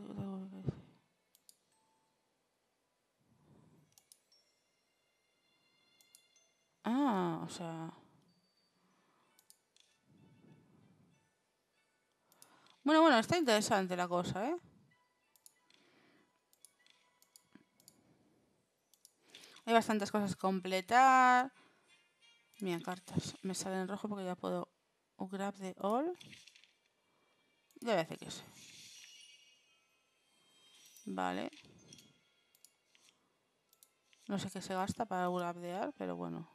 Ah, o sea... Bueno, bueno, está interesante la cosa, ¿eh? Hay bastantes cosas que completar. Mira, cartas. Me sale en rojo porque ya puedo grab the all. Debe hacer que sí. Vale. No sé qué se gasta para grabdear, pero bueno.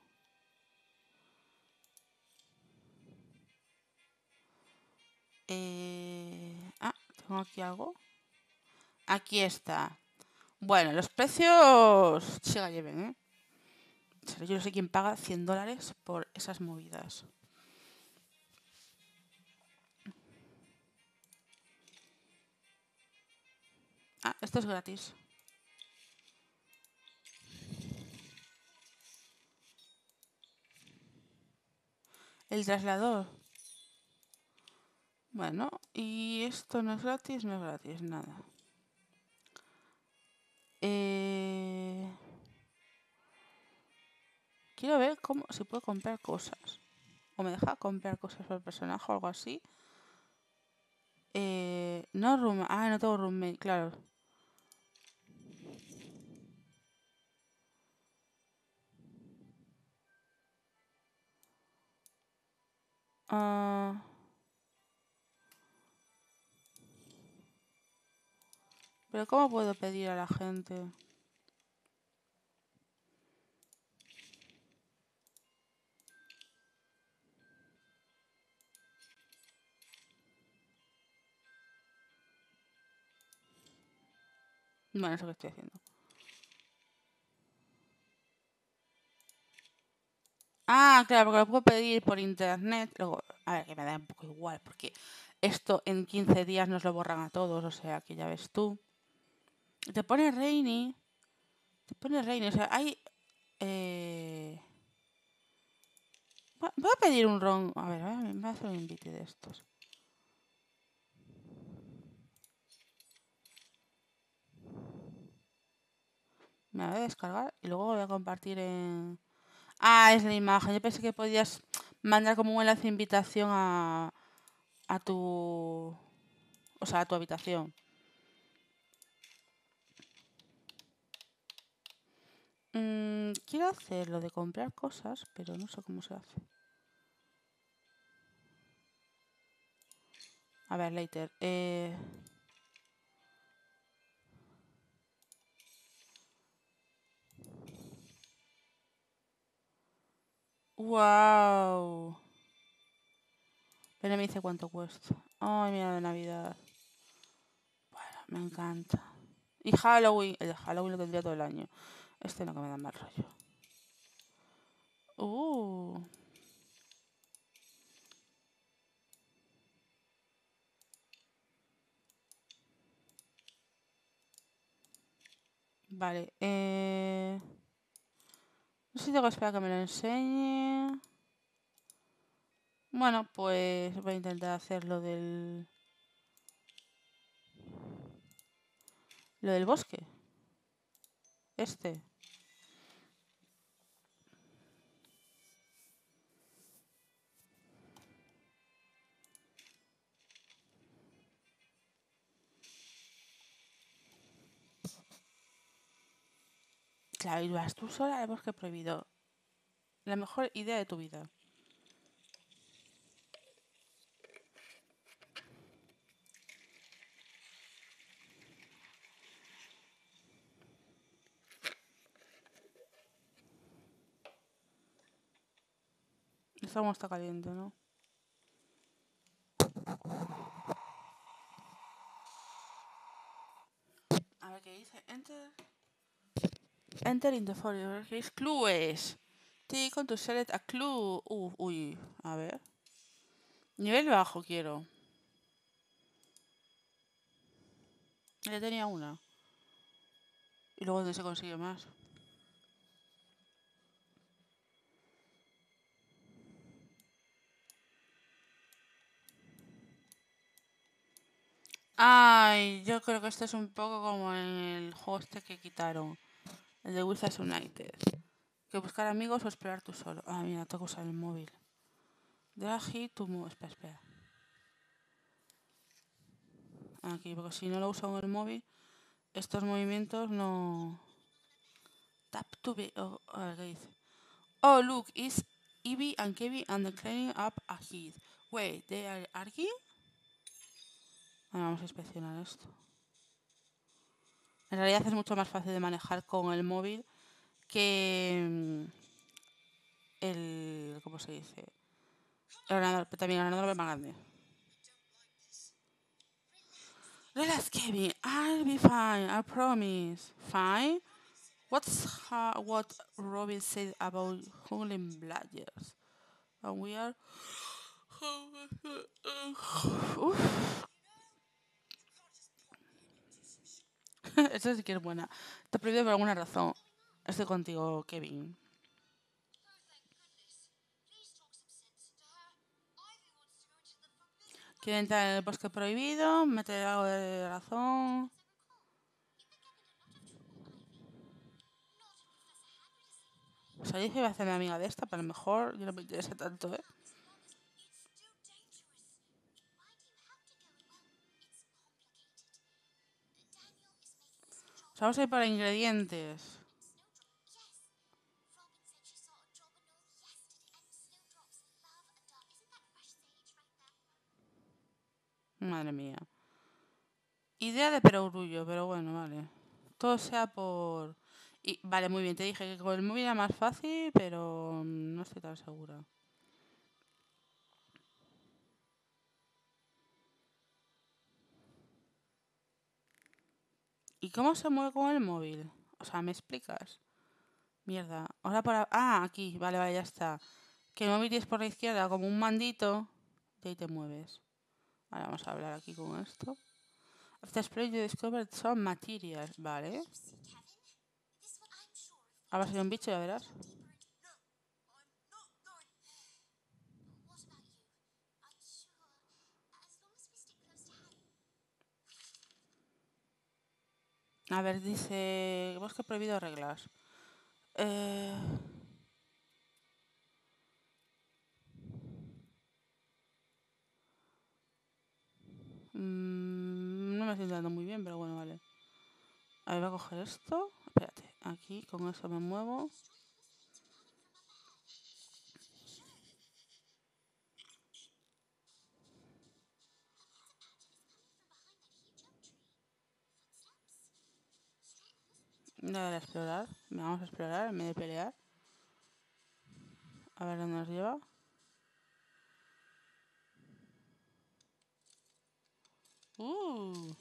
Eh... Ah, tengo aquí algo. Aquí está. Bueno, los precios... Siga lleven, ¿eh? Yo no sé quién paga cien dólares por esas movidas. Ah, esto es gratis. El traslador. Bueno, y esto no es gratis, no es gratis, nada. Eh... Quiero ver cómo si puedo comprar cosas. O me deja comprar cosas por el personaje o algo así. Eh... No room... Ah, no tengo roommate, claro. Ah... Pero ¿cómo puedo pedir a la gente? Bueno, eso que estoy haciendo. Ah, claro, porque lo puedo pedir por internet. Luego, a ver, que me da un poco igual, porque esto en quince días nos lo borran a todos, o sea, que ya ves tú. Te pone Rainy. Te pone Rainy, o sea, hay... Eh... Voy a pedir un ron. A ver, me voy a hacer un invite de estos. Me la voy a descargar y luego voy a compartir en... Ah, es la imagen. Yo pensé que podías mandar como un enlace de invitación a, a tu... O sea, a tu habitación. Mm, quiero hacer lo de comprar cosas, pero no sé cómo se hace. A ver, later. Eh... Wow. Pero me dice cuánto cuesta. Ay, mira, de Navidad. Bueno, me encanta. Y Halloween. El de Halloween lo tendría todo el año. Este no, que me da mal rollo. Uh. Vale. Eh... No sé si tengo que esperar a que me lo enseñe. Bueno, pues voy a intentar hacer lo del... Lo del bosque. Este. Claro, y vas tú sola al bosque prohibido. La mejor idea de tu vida. Esta agua está caliente, ¿no? A ver qué dice. Enter. Enter in the folder. ¿Qué es? Clues. Take on to select a clue. Uh, uy. A ver. Nivel bajo quiero. Ya tenía una. Y luego ¿dónde se consigue más? Ay, yo creo que este es un poco como en el juego este que quitaron. El de Wizards United. Que buscar amigos o esperar tú solo. Ah, mira, tengo que usar el móvil. Drag hit to move. Espera, espera. Aquí, porque si no lo uso en el móvil, estos movimientos no... Tap to be... Oh, a ver qué dice. Oh, look, it's Evie and Kevin and the cleaning up a hit. Wait, they are arguing? Bueno, vamos a inspeccionar esto. En realidad es mucho más fácil de manejar con el móvil que mm, el... ¿Cómo se dice? El ordenador, pero también el ordenador es más grande. Relax, Kevin. I'll be fine. I promise. Fine? What's ha- what Robin said about Howling Bludgers? And we are... Uf. Esta sí que es buena. Te he prohibido por alguna razón. Estoy contigo, Kevin. Quiere entrar en el bosque prohibido, meter algo de razón. O sea, dije que iba a hacerme amiga de esta, pero a lo mejor yo no me interesa tanto, ¿eh? O sea, vamos a ir para ingredientes. Madre mía. Idea de perogrullo, pero bueno, vale. Todo sea por... Y, vale, muy bien, te dije que con el móvil era más fácil, pero no estoy tan segura. ¿Y cómo se mueve con el móvil? O sea, ¿me explicas? Mierda. Ahora para... Ah, aquí. Vale, vale, ya está. Que el móvil tienes por la izquierda como un mandito. Y ahí te mueves. Ahora vamos a hablar aquí con esto. After exploring, you discovered some materials. Vale. Ahora sería un bicho, ya verás. A ver, dice... Bosque prohibido reglas. Eh... Mm, no me estoy enterando muy bien, pero bueno, vale. A ver, voy a coger esto. Espérate, aquí con eso me muevo. Dale a explorar. Vamos a explorar en vez de pelear. A ver dónde nos lleva. Uh.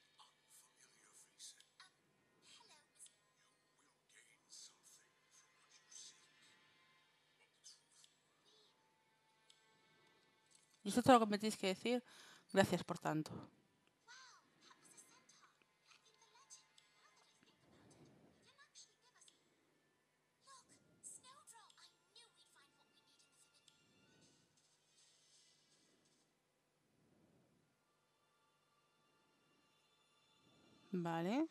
Y esto es todo lo que me tenéis que decir. Gracias por tanto. Vale.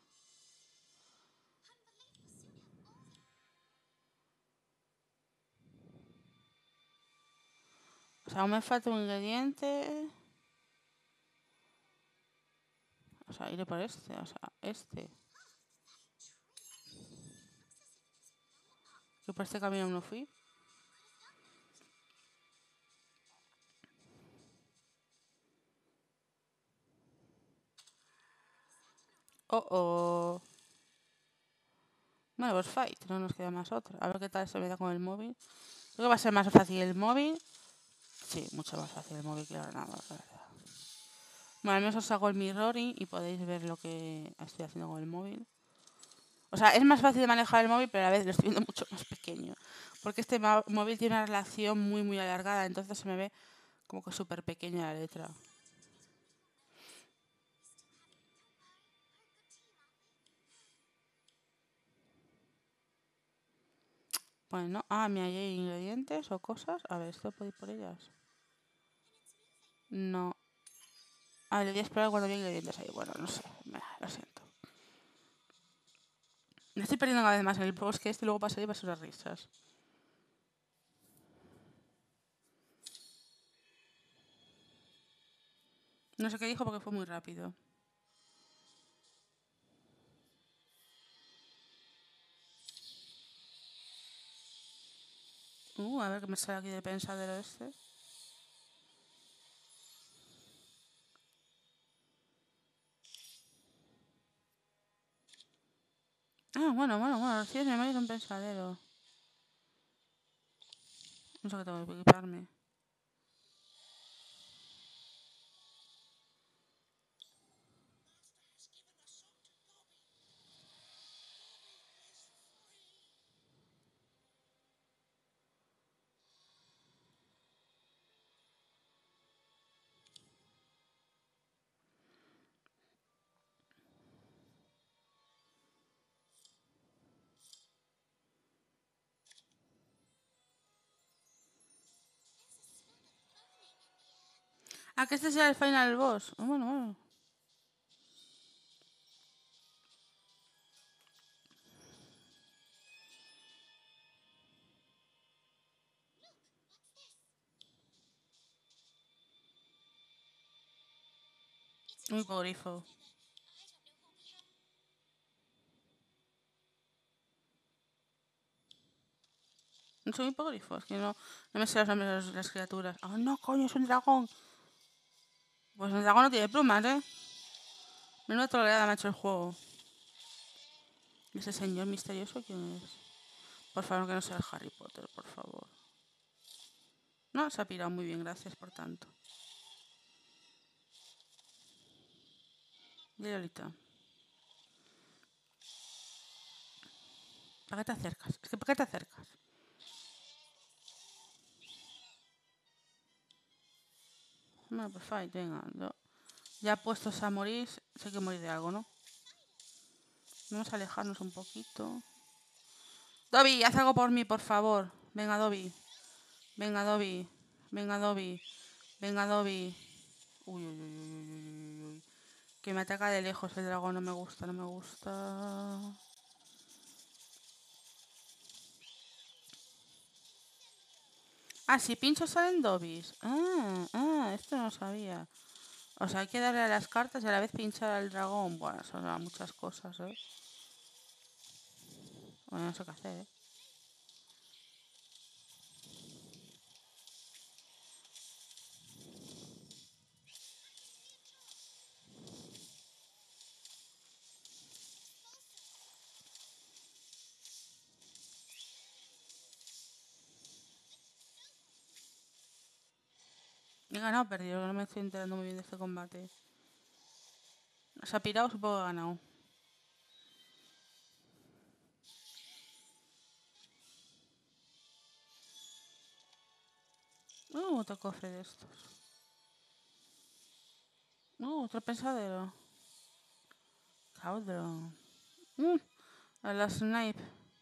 O sea, aún me falta un ingrediente. O sea, iré por este. O sea, este. Que por este camino no fui. Oh, oh. Bueno, pues fight. No nos queda más otra. A ver qué tal se me da con el móvil. Creo que va a ser más fácil el móvil. Sí, mucho más fácil el móvil que el ordenador, la verdad. Bueno, al menos os hago el mirroring y podéis ver lo que estoy haciendo con el móvil. O sea, es más fácil de manejar el móvil, pero a la vez lo estoy viendo mucho más pequeño. Porque este móvil tiene una relación muy, muy alargada, entonces se me ve como que súper pequeña la letra. Bueno, ah, mira, ahí hay ingredientes o cosas. A ver, ¿esto puedo ir por ellas? No. Ah, le di a esperar cuando había ingredientes ahí. Bueno, no sé. Mira, lo siento. Me estoy perdiendo cada vez más en el juego. Es que este luego pasaría y va a ser unas risas. No sé qué dijo porque fue muy rápido. Uh, a ver qué me sale aquí de pensadero este. Ah, bueno, bueno, bueno. Recibes memorias de un pensadero. No sé qué tengo que equiparme. Ah, que este sea el final boss. Oh, bueno, bueno. Un hipogrifo. No son hipogrifos, que no, no me sé los nombres de las criaturas. Ah, no, coño, es un dragón. Pues el dragón no tiene plumas, ¿eh? Menuda troleada me ha hecho el juego. ¿Ese señor misterioso quién es? Por favor, que no sea el Harry Potter, por favor. No, se ha pirado muy bien, gracias por tanto. Dile ahorita. ¿Para qué te acercas? Es que ¿para qué te acercas? Bueno, pues fight, venga. Yo, ya puestos a morir, sé que morir de algo, ¿no? Vamos a alejarnos un poquito. Dobby, haz algo por mí, por favor. Venga, Dobby. Venga, Dobby. Venga, Dobby. Venga, Dobby. Uy, uy, uy, uy, uy, uy. Que me ataca de lejos el dragón. No me gusta, no me gusta. Ah, si pincho salen Dobbys. Ah, ah, esto no lo sabía. O sea, hay que darle a las cartas y a la vez pinchar al dragón. Bueno, son muchas cosas, ¿eh? Bueno, no sé qué hacer, ¿eh? He ganado o perdido, no me estoy enterando muy bien de este combate. Se ha pirado, supongo que ha ganado. Uh, otro cofre de estos. Uh, otro pensadero. Caudron. Uh, a la snipe.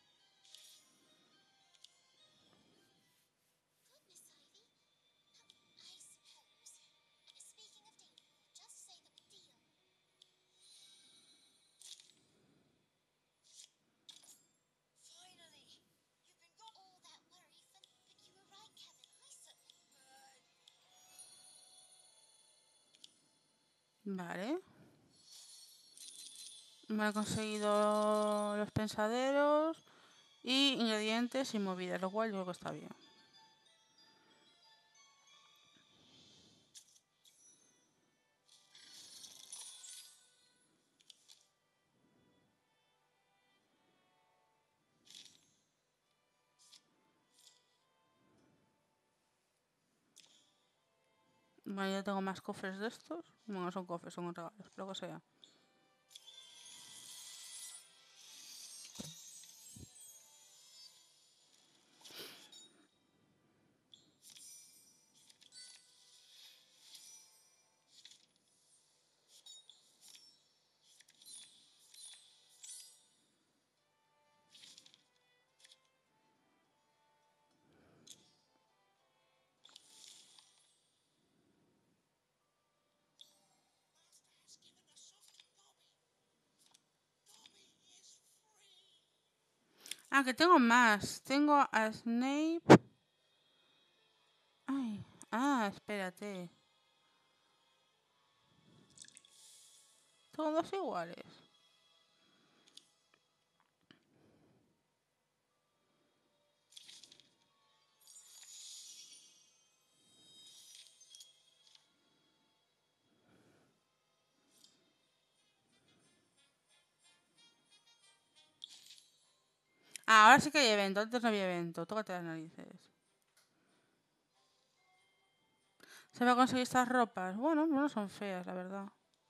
Finally! You've been gone all that worry for... But you were right, Kevin. I certainly... Vale. Me he conseguido los pensaderos y ingredientes y movidas, lo cual yo creo que está bien. Bueno, ya tengo más cofres de estos. Bueno, no son cofres, son regalos, lo que sea. has given us something, Dobby. Dobby is free. Ah, que tengo más. Tengo a Snape. Ay, ah, espérate. Tengo dos iguales. Ah, ahora sí que hay evento. Antes no había evento. Tócate las narices. ¿Se va a conseguir estas ropas? Bueno, no son feas, la verdad.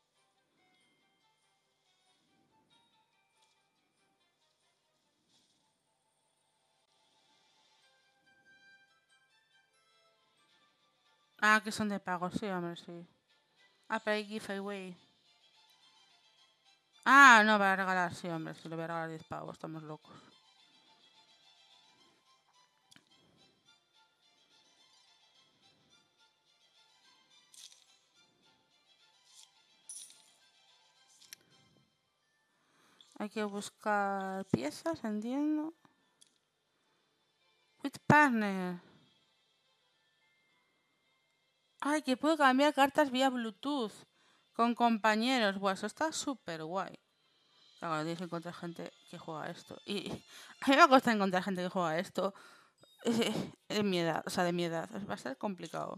Ah, que son de pago. Sí, hombre, sí. Ah, pero hay giveaway. Ah, no, va a regalar. Sí, hombre, sí, le voy a regalar diez pavos. Estamos locos. Hay que buscar piezas, entiendo. With partner. Ay, que puedo cambiar cartas vía Bluetooth con compañeros. Buah, eso está súper guay. Claro, tienes que encontrar gente que juega esto. Y a mí me cuesta encontrar gente que juega esto. De mi edad, o sea, de mi edad. Va a ser complicado.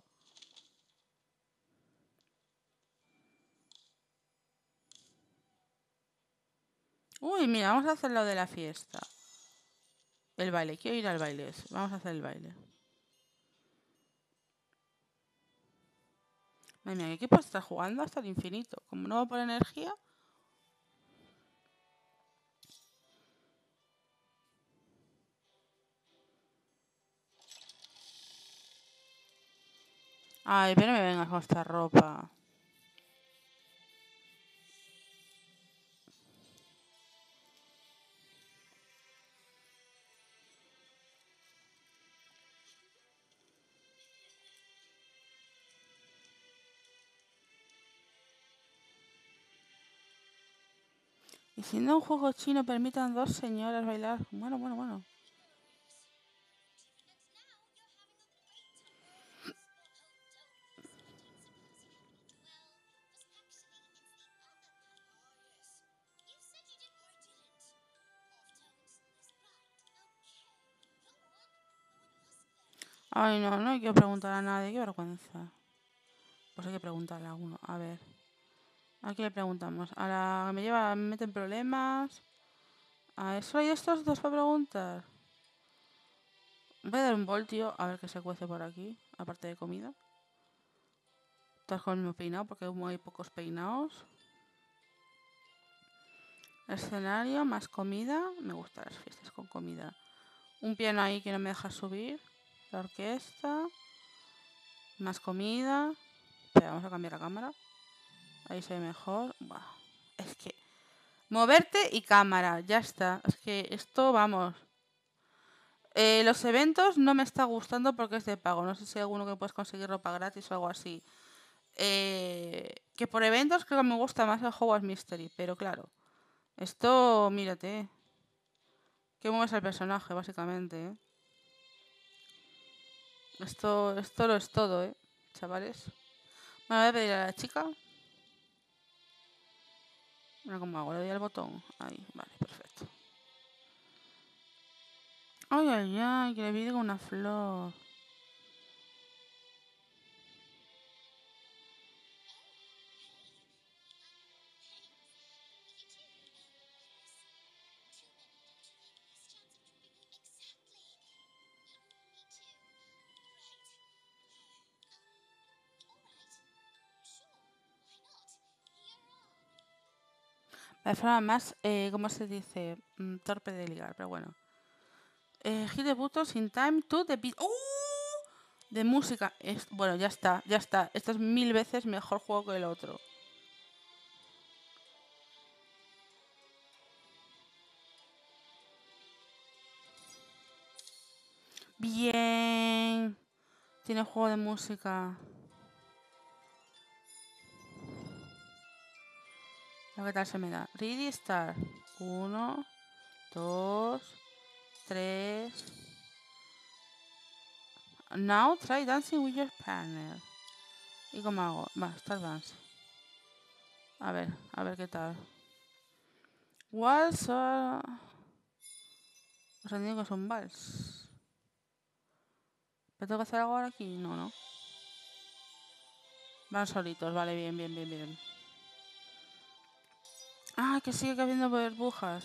Uy, mira, vamos a hacer lo de la fiesta. El baile, quiero ir al baile. Vamos a hacer el baile. Madre mía, ¿qué equipo está jugando hasta el infinito? Como no va por energía. Ay, pero no me vengas con esta ropa. Y si no un juego chino permitan dos señoras bailar. Bueno, bueno, bueno. Ay, no, no hay que preguntar a nadie. Qué vergüenza. Pues hay que preguntarle a uno. A ver. ¿A quién le preguntamos? A la que me lleva, me mete en problemas. A eso hay estos dos para preguntar. Voy a dar un voltio a ver qué se cuece por aquí. Aparte de comida. Todas con el mismo peinado porque como hay pocos peinados. Escenario, más comida. Me gustan las fiestas con comida. Un piano ahí que no me deja subir. La orquesta. Más comida. Espera, vamos a cambiar la cámara. Ahí se ve mejor. Buah, es que... Moverte y cámara, ya está. Es que esto, vamos... Eh, los eventos no me está gustando porque es de pago. No sé si hay alguno que puedes conseguir ropa gratis o algo así. Eh, que por eventos creo que me gusta más el Hogwarts Mystery. Pero claro, esto, mírate. Que mueves al personaje, básicamente. ¿eh? Esto, esto lo es todo, ¿eh? Chavales. Me voy a pedir a la chica. Mira cómo hago, le doy al botón. Ahí, vale, perfecto. Ay, ay, ay, que le vi con una flor. La forma más, eh, ¿cómo se dice? Mm, torpe de ligar, pero bueno. Eh, hit the buttons in time to the beat. ¡Uh! De música. Es, bueno, ya está, ya está. Esto es mil veces mejor juego que el otro. Bien. Tiene juego de música. A ver qué tal se me da. Ready, start. Uno, dos, tres. Now try dancing with your partner. ¿Y cómo hago? Va, start dance. A ver, a ver qué tal. Waltz o... Os han dicho que es un vals. ¿Me tengo que hacer algo ahora aquí? No, no. Van solitos, vale, bien, bien, bien, bien. Ah, que sigue habiendo burbujas.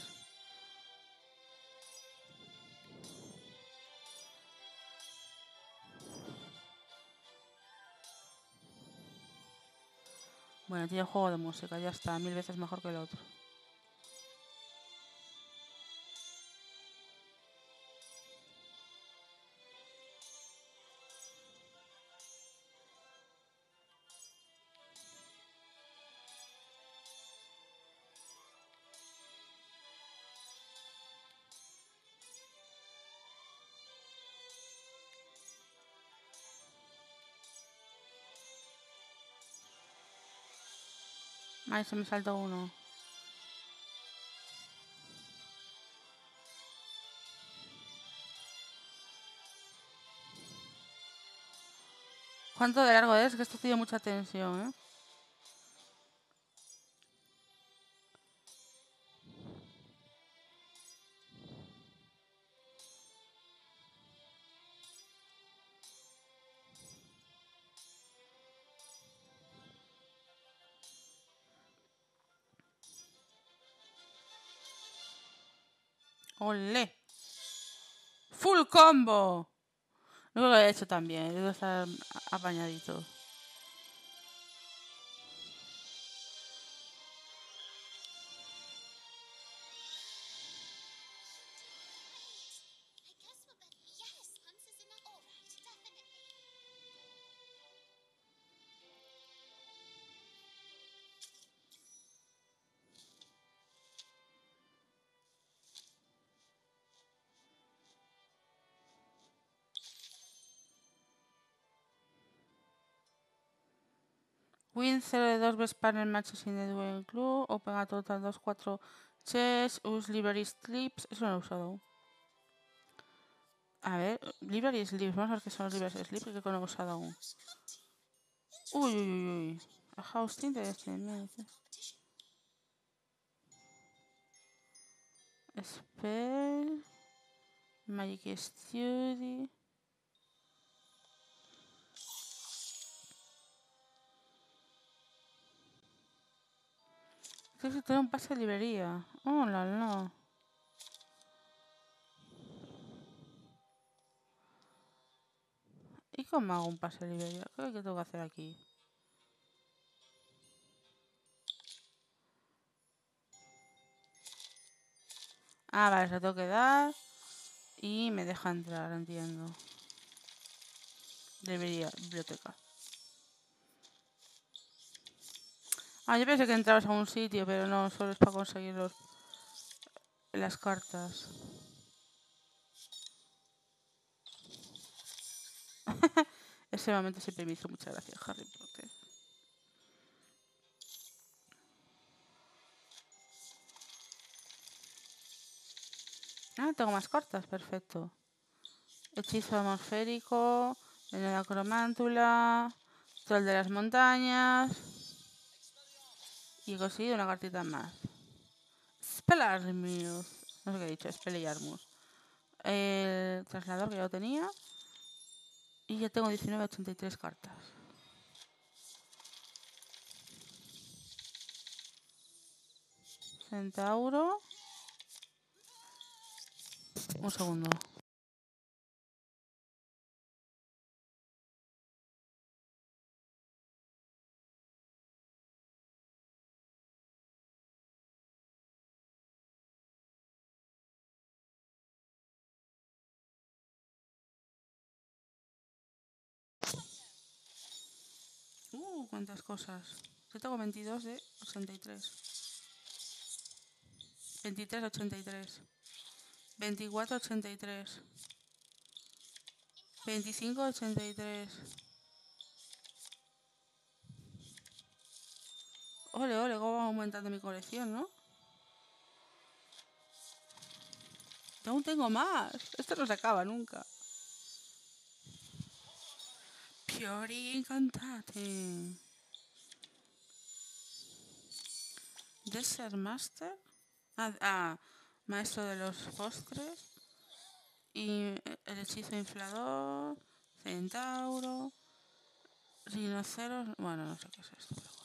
Bueno, tiene juego de música, ya está, mil veces mejor que el otro. Ay, se me saltó uno. ¿Cuánto de largo es? Que esto tiene mucha tensión, ¿eh? ¡Olé! ¡Full combo! No lo he hecho también, debe estar apañadito. Win cero de dos best partner matches in the duel club. Open a total dos cuatro chess. Use library slips. Eso no lo he usado. A ver, library slips. Vamos a ver qué son los library slips que no he usado aún. Uy, uy, uy, uy. A house team de este. Spell. Magic Study. Creo que tengo un pase de librería. Oh, la, la. ¿Y cómo hago un pase de librería? ¿Qué es que tengo que hacer aquí? Ah, vale, se lo tengo que dar. Y me deja entrar, entiendo. Debería, biblioteca. Ah, yo pensé que entrabas a un sitio, pero no, solo es para conseguir los, las cartas. Ese momento siempre me hizo mucha gracia, Harry Potter. Ah, tengo más cartas, perfecto. Hechizo atmosférico, veneno de cromántula, troll de las montañas. Y he conseguido una cartita más. Spellarmus. No sé qué he dicho, Spellarmus. El traslador que ya lo tenía. Y ya tengo diecinueve ochenta y tres cartas. Centauro. Un segundo. Uh, cuántas cosas. Yo tengo veintidós de ochenta y tres. veintitrés ochenta y tres. veinticuatro ochenta y tres. veinticinco ochenta y tres. Ole, ole, cómo va aumentando mi colección, ¿no? Y aún tengo más. Esto no se acaba nunca. Fiori Incantate. Desert Master. Ah, ah, maestro de los postres. Y el hechizo inflador. Centauro. Rinoceros. Bueno, no sé qué es esto, pero bueno.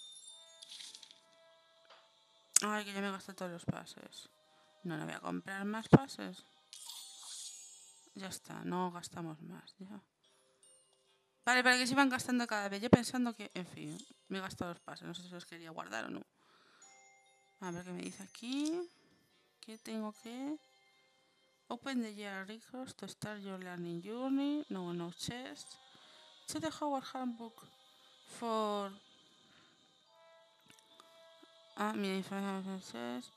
Ay, que ya me gasté todos los pases. No, no voy a comprar más pases. Ya está, no gastamos más. Ya. Vale, para que se iban gastando cada vez. Yo pensando que, en fin, me he gastado los pases. No sé si los quería guardar o no. A ver qué me dice aquí. ¿Qué tengo que...? Open the year records to start your learning journey. No, no chest. Check the Howard Handbook for... Ah, mi información chest.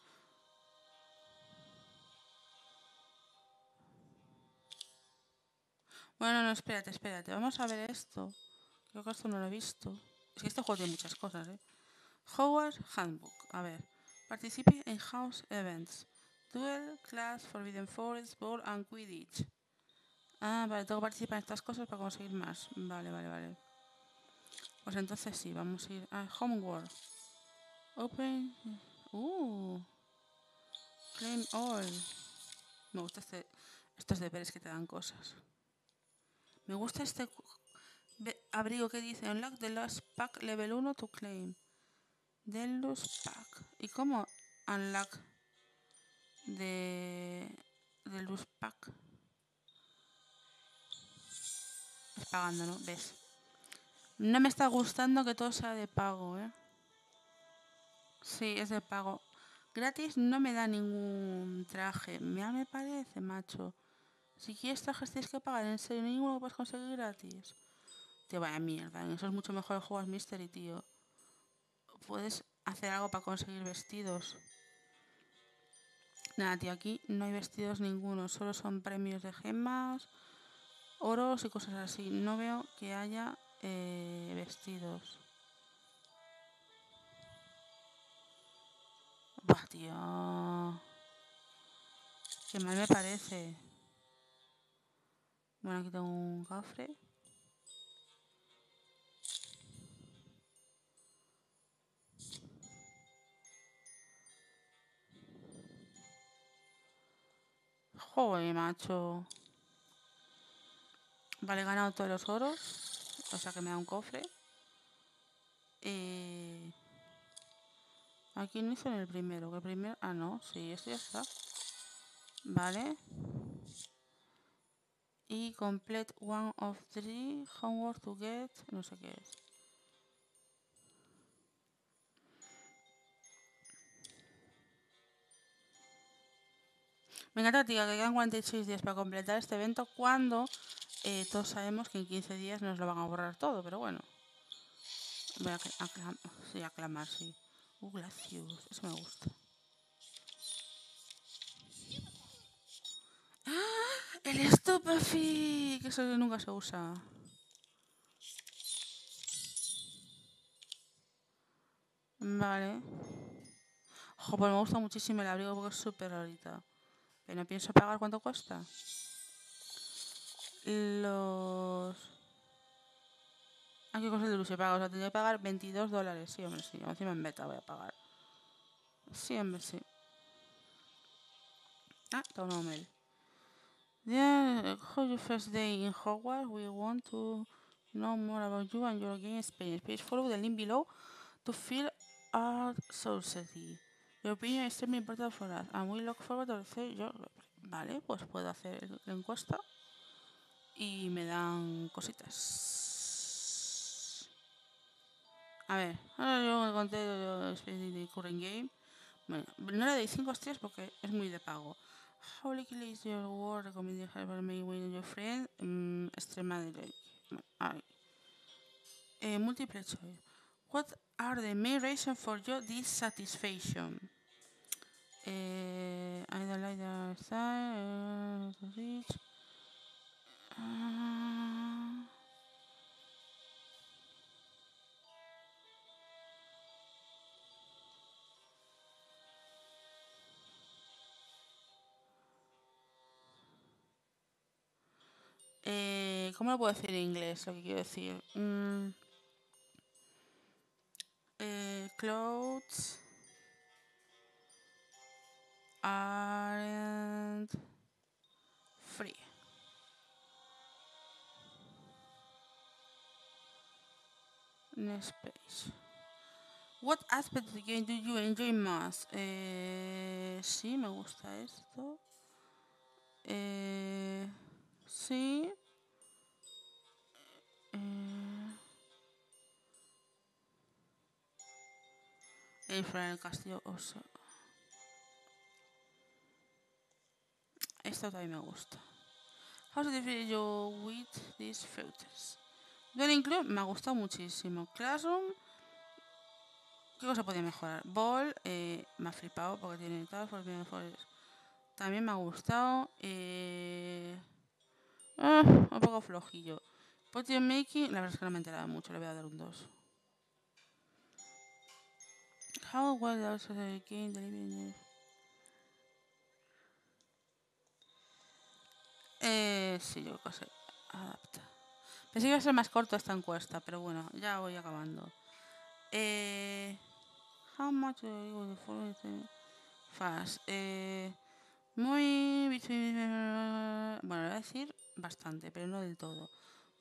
Bueno, no, espérate, espérate. Vamos a ver esto. Creo que esto no lo he visto. Es que este juego tiene muchas cosas, ¿eh? Howard Handbook. A ver. Participe en house events. Duel, class, Forbidden Forest, Ball and Quidditch. Ah, vale, tengo que participar en estas cosas para conseguir más. Vale, vale, vale. Pues entonces sí, vamos a ir a Homeworld. Open. Uh. Claim all. Me gusta este, estos deberes que te dan cosas. Me gusta este abrigo que dice Unlock the Lost Pack Level uno to claim. The Lost Pack. ¿Y cómo unlock de, de Lost Pack? Es pagando, ¿no? ¿Ves? No me está gustando que todo sea de pago, ¿eh? Sí, es de pago. Gratis no me da ningún traje. Ya me parece, macho. Si quieres trajes tienes que pagar. ¿En serio? ¿Ninguno lo puedes conseguir gratis? Te vaya mierda. En eso es mucho mejor el juego al Mystery, tío. Puedes hacer algo para conseguir vestidos. Nada, tío. Aquí no hay vestidos ninguno. Solo son premios de gemas, oros y cosas así. No veo que haya eh, vestidos. Buah, tío. Qué mal me parece. Bueno, aquí tengo un cofre. Joder, macho. Vale, he ganado todos los oros. O sea que me da un cofre. Eh... Aquí no hice en el primero. Que el primero... Ah, no. Sí, esto ya está. Vale. Y complete one of three. Homework to get... No sé qué es. Me encanta que diga que quedan cuarenta y seis días para completar este evento cuando eh, todos sabemos que en quince días nos lo van a borrar todo, pero bueno. Voy a aclamar, sí, aclamar, sí. Uh, Glacius, eso me gusta. ¡Ah! ¡El Stupefy! Que eso nunca se usa. Vale. Jo, pues me gusta muchísimo el abrigo porque es súper ahorita. Pero no pienso pagar cuánto cuesta. Los... ¿A qué cosa de luz se paga? O sea, tendría que pagar veintidós dólares. Sí, hombre, sí. Encima en beta voy a pagar. Sí, hombre, sí. Ah, toma un mail. Yeah, how your first day in Hogwarts? We want to know more about you and your game experience. Please follow the link below to fill out society. Your opinion is extremely important for us, and we look forward to receive your... Vale, pues puedo hacer la encuesta y me dan cositas. A ver, ahora yo me conté de current game. Bueno, no le doy cinco estrellas porque es muy de pago. How likely is your word recommending Harvard may win your friend? Um, extremadamente. Bueno, eh, multiple choice. What are the main reasons for your dissatisfaction? Eh, I don't like the style. Uh, rich. Uh, eh, ¿Cómo lo puedo decir en inglés? Lo que quiero decir. Mm, eh, clothes aren't free. Next page. What aspect of the game do you enjoy most? Eh, sí, me gusta esto. Eh, sí. Eh, el fuera del castillo oso. Esto también me gusta. How to define you with these filters? Dwelling Club me ha gustado muchísimo. Classroom, ¿qué cosa podía mejorar? Ball, eh, me ha flipado porque tiene tal, también me ha gustado. Eh, ah, un poco flojillo. Potion Making, la verdad es que no me he enterado mucho, le voy a dar un dos. How well does the game deliver? Eh, sí, yo qué sé. Adapta. Pensé que iba a ser más corto esta encuesta, pero bueno, ya voy acabando. Eh, how much do you follow fast? Eh, muy... Bueno, le voy a decir bastante, pero no del todo.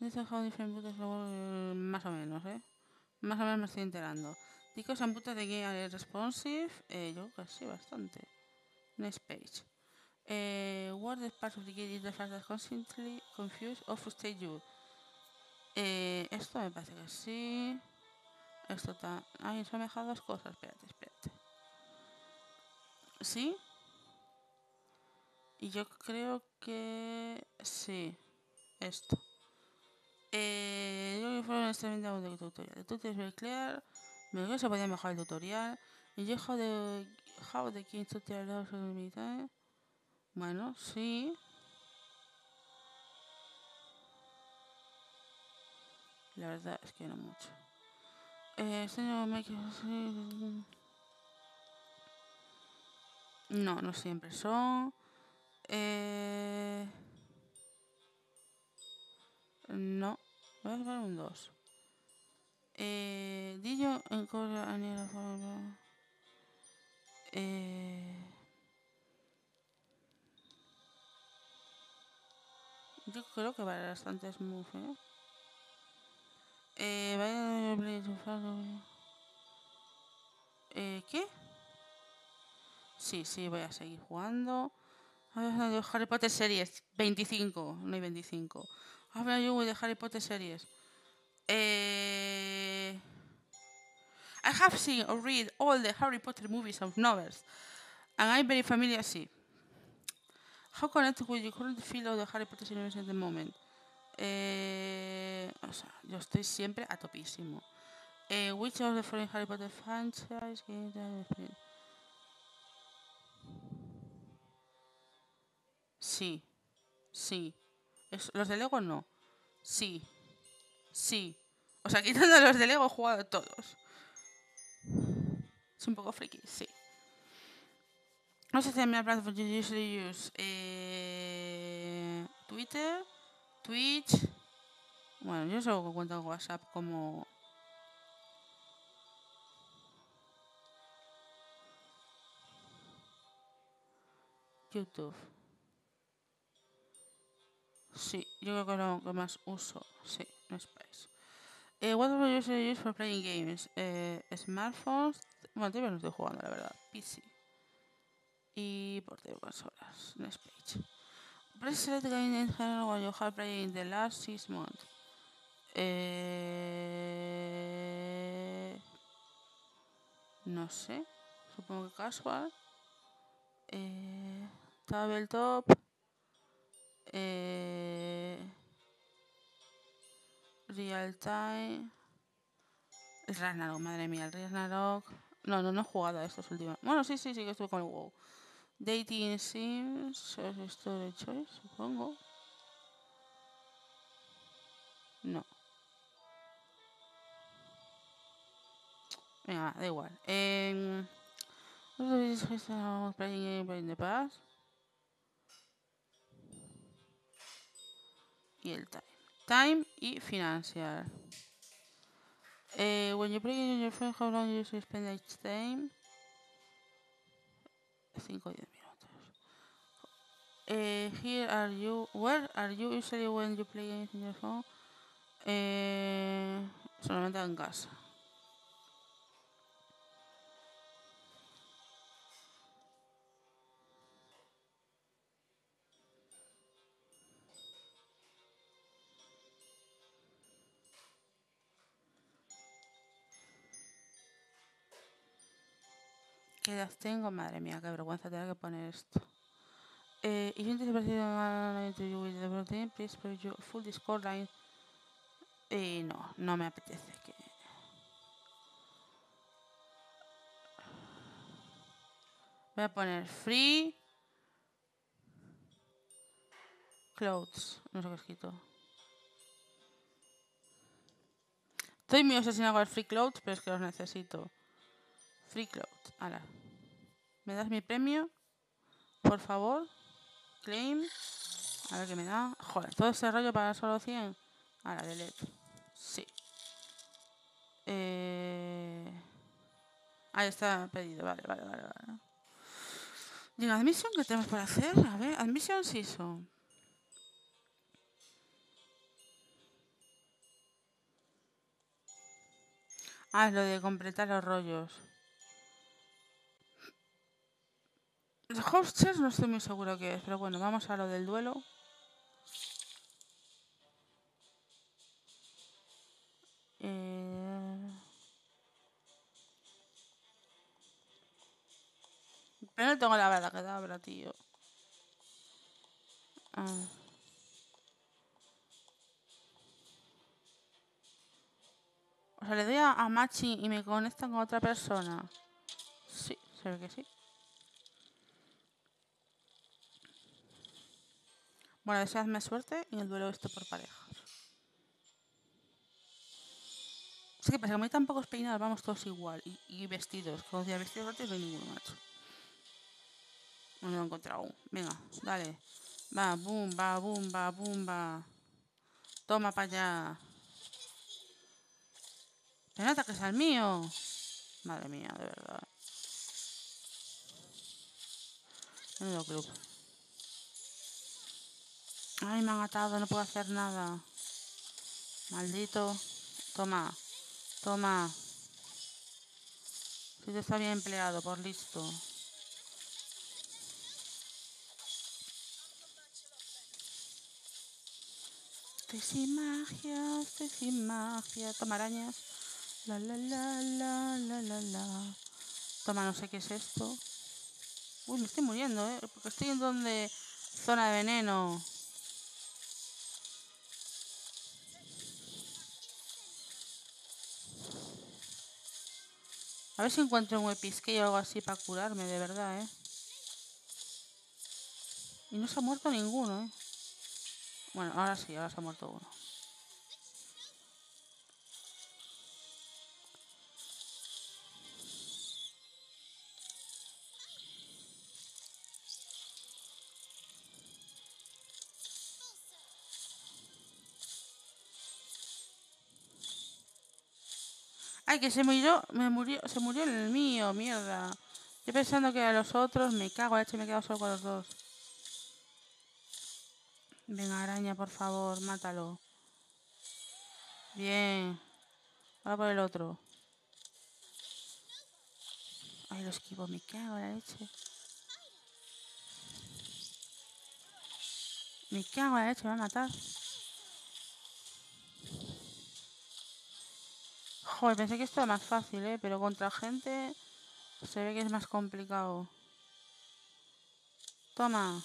Más o menos, ¿eh? Más o menos me estoy enterando. Because and putas de game responsive. Eh, yo creo que sí, bastante. Next page. Eh, what the part of the game is the fact that constantly confused or frustrate you? Eh, esto me parece que sí. Esto está... Ay, se me han dejado dos cosas. Espérate, espérate. ¿Sí? Y yo creo que... Sí. Esto. Eh, yo creo que fueron extremadamente de tutorial. El tutorial es very clear. Me creo que se podía mejorar el tutorial. Y yo how the... How the game tutorial... Bueno, sí. La verdad es que no mucho. Eh, este no me... No, no siempre son. Eh... No. Voy a poner un dos. Eh... Dillo en cosa anera forma. Eh... Yo creo que vale bastante smooth, ¿eh? Eh... Vaya... Eh... ¿Qué? Sí, sí, voy a seguir jugando. Harry Potter series. veinticinco. No hay veinticinco. Ahora yo voy de Harry Potter series. Eh... I have seen or read all the Harry Potter movies and novels. And I'm very familiar, sí. How connected with your current feel of the Harry Potter universe at the moment? Eh, o sea, yo estoy siempre a topísimo. Eh, which of the following Harry Potter franchise games are the- Sí, sí. Es- los de Lego no. Sí, sí. O sea, quitando los de Lego he jugado todos. Es un poco friki, sí. No sé si me plan for you usually use eh, Twitter, Twitch. Bueno, yo solo cuento con WhatsApp como YouTube. Sí, yo creo que es lo que más uso. Sí, no esperéis. Eh, what do you usually use for playing games? Eh, smartphones. Bueno, todavía no estoy jugando, la verdad. P C. Y por de consolas. Next page. Press select game in general when you have played in the last six months. Eh... No sé. Supongo que casual. Eh... Tabletop. Eh... Real time. El Ragnarok, madre mía, el Ragnarok. No, no, no he jugado a estos últimos. Bueno, sí, sí, sí que estuve con el WoW. Dating Sims, Story Choice, supongo. No. Venga, da igual. Eh, playing in the past. Y el time. Time y financial. Eh, when you play in your phone, how long you usually spend each time? cinco o diez minutos. Eh, here are you. Where are you usually when you play in your phone? Eh, solamente en casa. ¿Qué edad tengo? Madre mía, qué vergüenza tener que poner esto. Eh, if you want to proceed on an interview with the protein, please provide your full Discord line. Eh, no, no me apetece. Que... Voy a poner free clothes. No sé qué he escrito. Estoy muy obsesionada con el free clothes, pero es que los necesito. Free clothes. Ala. ¿Me das mi premio? Por favor. Claim. A ver qué me da. Joder, todo ese rollo para solo cien. Ala, delete. Sí. Eh... Ahí está pedido. Vale, vale, vale, vale. Digo, admission, ¿qué tenemos para hacer? A ver, admission season. Ah, es lo de completar los rollos. El hostess no estoy muy seguro qué es, pero bueno, vamos a lo del duelo. Eh... Pero no tengo la verdad que dabra, tío. Ah. O sea, le doy a, a Machi y me conectan con otra persona. Sí, se ve que sí. Bueno, deseadme suerte en el duelo este por parejas. Es que pasa que como hay tan pocos peinados, vamos todos igual. Y, y vestidos. Como decía, vestidos verdes no hay ninguno, macho. No lo he encontrado aún. Venga, dale. Va, boom, va, boom, va, boom, va. Toma para allá. Pero no ataques al mío. Madre mía, de verdad. Menudo club. Ay, me han atado, no puedo hacer nada. Maldito. Toma. Toma. Si te está bien empleado, por listo. Estoy sin magia, estoy sin magia. Toma arañas. La la la la la la la. Toma, no sé qué es esto. Uy, me estoy muriendo, ¿eh? Porque estoy en donde Zona de veneno. A ver si encuentro un episque o algo así para curarme, de verdad, ¿eh? Y no se ha muerto ninguno, ¿eh? Bueno, ahora sí, ahora se ha muerto uno. Ay, que se murió, me murió, se murió el mío, mierda. Yo pensando que a los otros, me cago, de hecho me he quedado solo con los dos. Venga, araña, por favor, mátalo. Bien. Ahora por el otro. Ay, lo esquivo, me cago en la leche. Me cago en la leche, me va a matar. Joder, pensé que esto era más fácil, ¿eh? Pero contra gente se ve que es más complicado. Toma.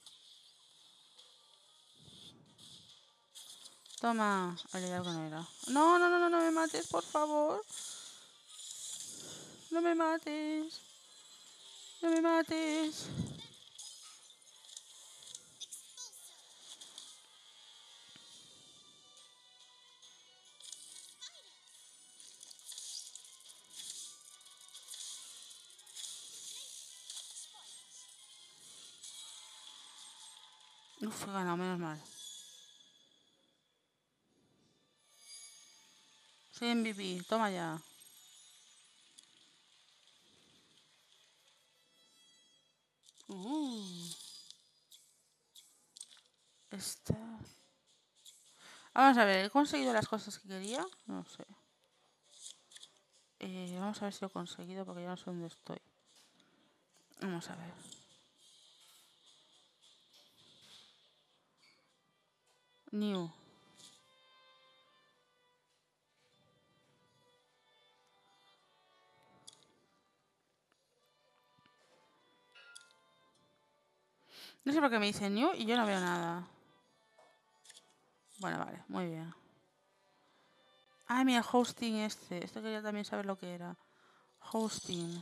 Toma. Vale, algo no era. No, no, no, no, no me mates, por favor. No me mates. No me mates. Uf, he ganado, menos mal. Soy M V P, toma ya. Uh. Esta... Vamos a ver, ¿he conseguido las cosas que quería? No sé. Eh, vamos a ver si lo he conseguido porque ya no sé dónde estoy. Vamos a ver. New. No sé por qué me dice new y yo no veo nada. Bueno, vale, muy bien. Ay, mira, hosting este. Esto quería también saber lo que era. Hosting.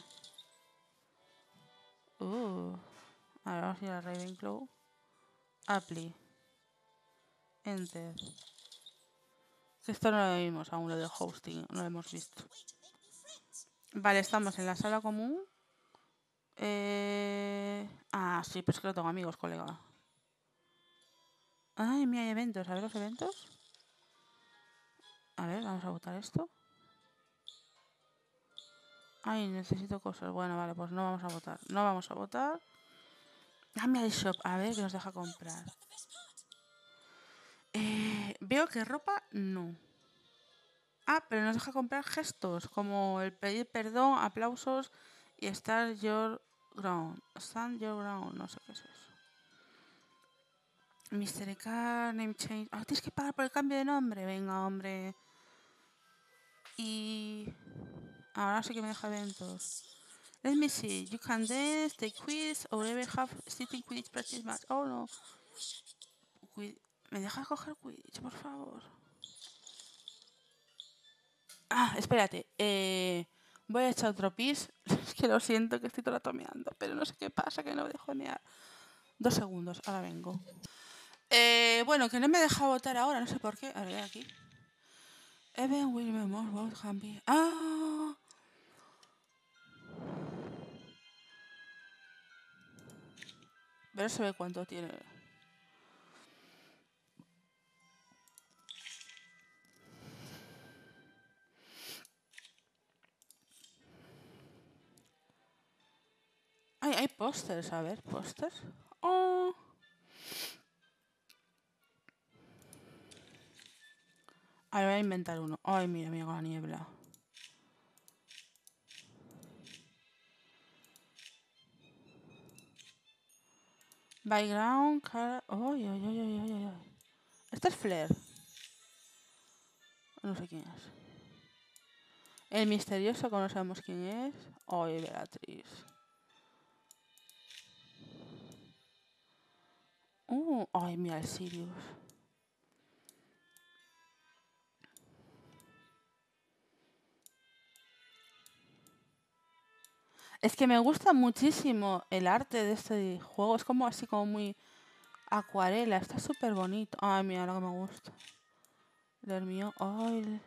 Uh. A ver, vamos a ir a Ravenclaw. Apply. Enter. Esto no lo vimos aún, lo de hosting. No lo hemos visto. Vale, estamos en la sala común. Eh... Ah, sí, pues que lo tengo amigos, colega. Ay, mira, hay eventos. A ver los eventos. A ver, vamos a votar esto. Ay, necesito cosas. Bueno, vale, pues no vamos a votar. No vamos a votar. Dame al shop. A ver, que nos deja comprar. Eh, veo que ropa no. Ah, pero nos deja comprar gestos. Como el pedir perdón, aplausos y estar your ground. Stand your ground. No sé qué es eso. mister Car, name change. Ah, tienes que pagar por el cambio de nombre. Venga, hombre. Y... ahora sí que me deja eventos. Let me see. You can dance, take quiz, or ever have sitting Quidditch practice match. Oh, no. Quid- ¿Me dejas coger Quidditch, por favor? Ah, espérate. Eh, voy a echar otro pis. Es que lo siento que estoy tratomeando, pero no sé qué pasa, que no me dejo de mear. Dos segundos, ahora vengo. Eh, bueno, que no me deja votar ahora, no sé por qué. A ver, aquí. Even William Moore vote can be... ¡Ah! Pero se ve cuánto tiene. Ay, hay pósters, a ver, pósters. Oh. A ver, voy a inventar uno. Ay, mira, mira con la niebla. Background, cara... Ay, ay, ay, ay, ay, ay. Este es Flair. No sé quién es. El misterioso, que no sabemos quién es. Ay, Beatriz. Uh, ay, mira el Sirius. Es que me gusta muchísimo el arte de este juego. Es como así como muy acuarela. Está súper bonito. Ay, mira lo que me gusta. El mío. Ay. el-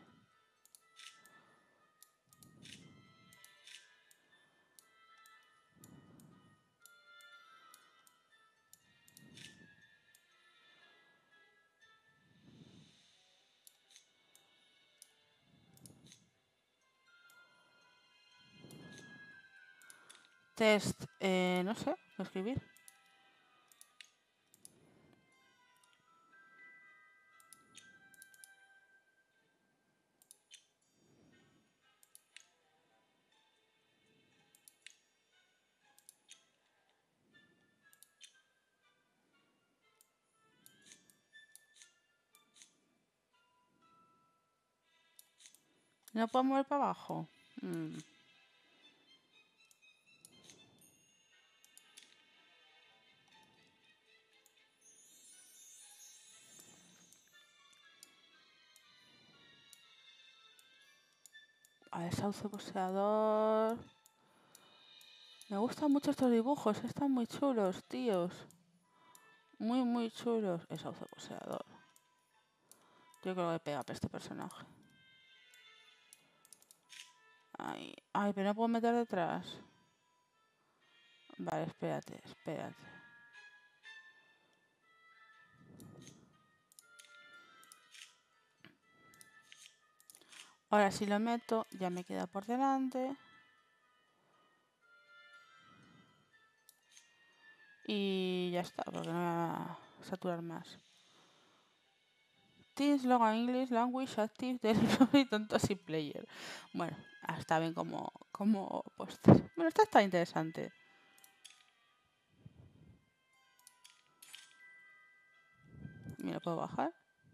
Test. Eh, no sé. ¿Qué escribir? ¿No puedo mover para abajo? Mm. A ver, sauce poseador. Me gustan mucho estos dibujos. Están muy chulos, tíos. Muy, muy chulos. El sauce poseador. Yo creo que pega para este personaje. Ay, ay, pero no puedo meter detrás. Vale, espérate, espérate. Ahora si lo meto, ya me queda por delante. Y ya está, porque no voy a saturar más. Teams, Logan English, Language, Active, Delivery, Tontos y Player. Bueno, está bien como, como póster. Bueno, esta está interesante. ¿Me lo puedo bajar?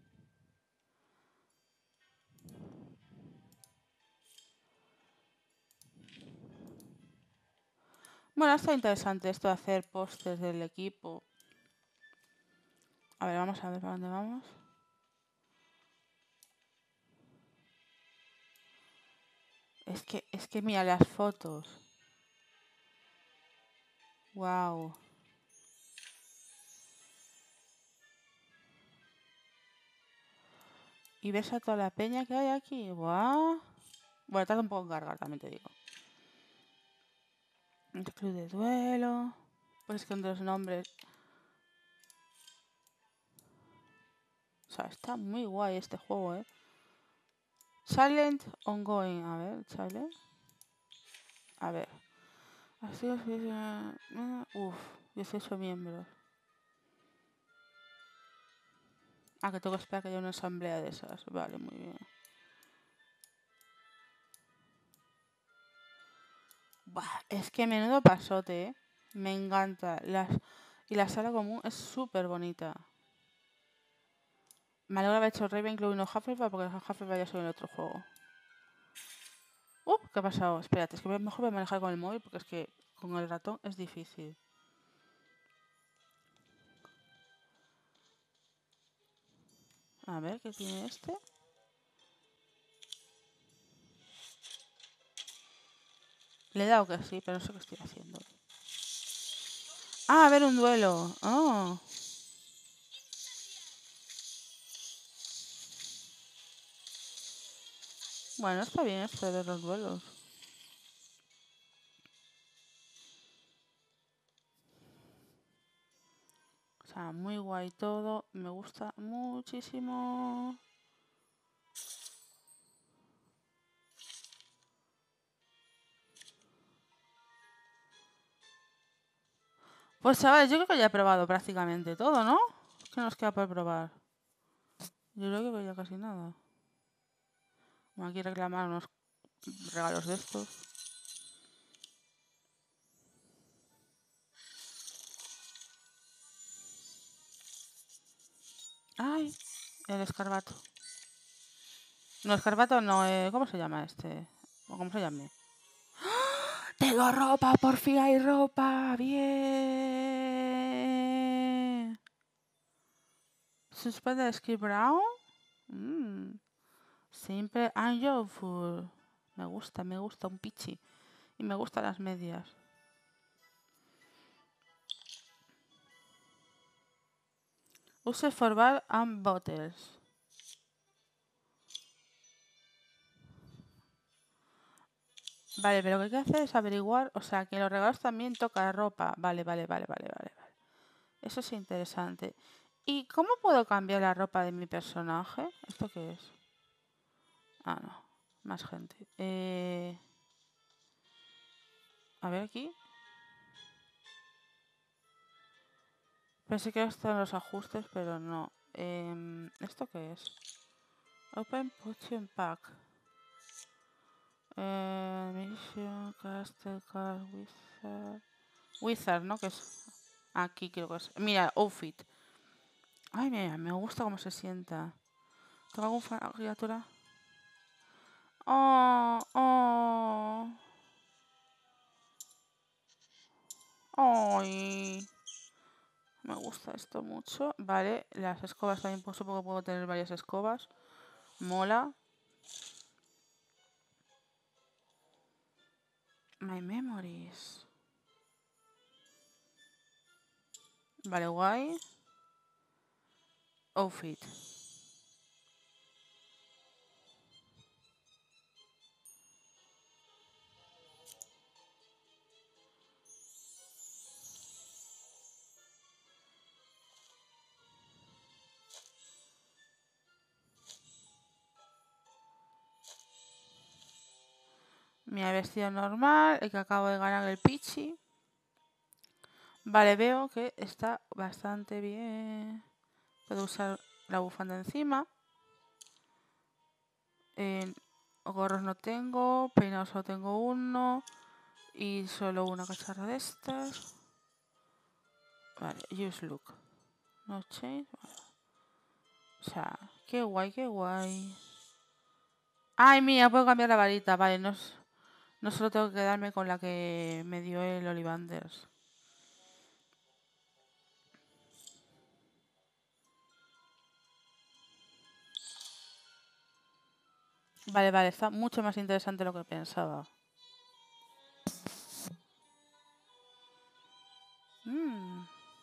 Bueno, está interesante esto de hacer pósters del equipo. A ver, vamos a ver para dónde vamos. Es que, es que mira las fotos. Wow. Y ves a toda la peña que hay aquí. Wow. Bueno, tarda un poco en cargar, también te digo. El club de duelo. Pues con dos nombres. O sea, está muy guay este juego, ¿eh? Silent Ongoing. A ver, Silent. A ver. Así es. Uf, dieciocho miembros. Ah, que tengo que esperar que haya una asamblea de esas. Vale, muy bien. Buah, es que menudo pasote, ¿eh? Me encanta. Las... Y la sala común es súper bonita. Me alegro de haber hecho Ravenclaw y no Hufflepuff porque Hufflepuff ya soy en otro juego. Uh, ¿qué ha pasado? Espérate, es que mejor voy a manejar con el móvil porque es que con el ratón es difícil. A ver, ¿qué tiene este? Le he dado que sí, pero no sé qué estoy haciendo. Ah, a ver, un duelo. Oh. Bueno, está bien esto de los duelos. O sea, muy guay todo. Me gusta muchísimo. Pues chavales, yo creo que ya he probado prácticamente todo, ¿no? ¿Qué nos queda por probar? Yo creo que ya casi nada. Bueno, aquí reclamar unos regalos de estos. Ay, el escarbato. No, escarbato no, eh, ¿cómo se llama este? ¿O cómo se llame? Tengo ropa, por fin hay ropa. Bien. Suspended Skip Brown. Mm. Simple and Joyful. Me gusta, me gusta un pichi. Y me gustan las medias. Use for bar and bottles. Vale, pero lo que hay que hacer es averiguar. O sea, que los regalos también toca ropa. Vale, vale, vale, vale, vale, vale. Eso es interesante. ¿Y cómo puedo cambiar la ropa de mi personaje? ¿Esto qué es? Ah, no. Más gente. Eh... A ver aquí. Pensé que esto en los ajustes, pero no. Eh... ¿Esto qué es? Open Potion Pack. Eh... Mission, Castle, Card, Wizard... Wizard, ¿no? Que es... Aquí creo que es. Mira, Outfit. Ay, mira, me gusta cómo se sienta. ¿Tengo alguna criatura? Oh, oh. Ay. Me gusta esto mucho. Vale, las escobas también pues, supongo que puedo tener varias escobas. Mola. My memories. Vale, guay. Outfit. Mi vestido normal, el que acabo de ganar el Pichi. Vale, veo que está bastante bien. Puedo usar la bufanda encima. Eh, gorros no tengo, peinados solo tengo uno. Y solo una cacharra de estas. Vale, use look. No change. Vale. O sea, qué guay, qué guay. Ay, mira, puedo cambiar la varita. Vale, no, no solo tengo que quedarme con la que me dio el Ollivanders. Vale, vale, está mucho más interesante de lo que pensaba. Mm.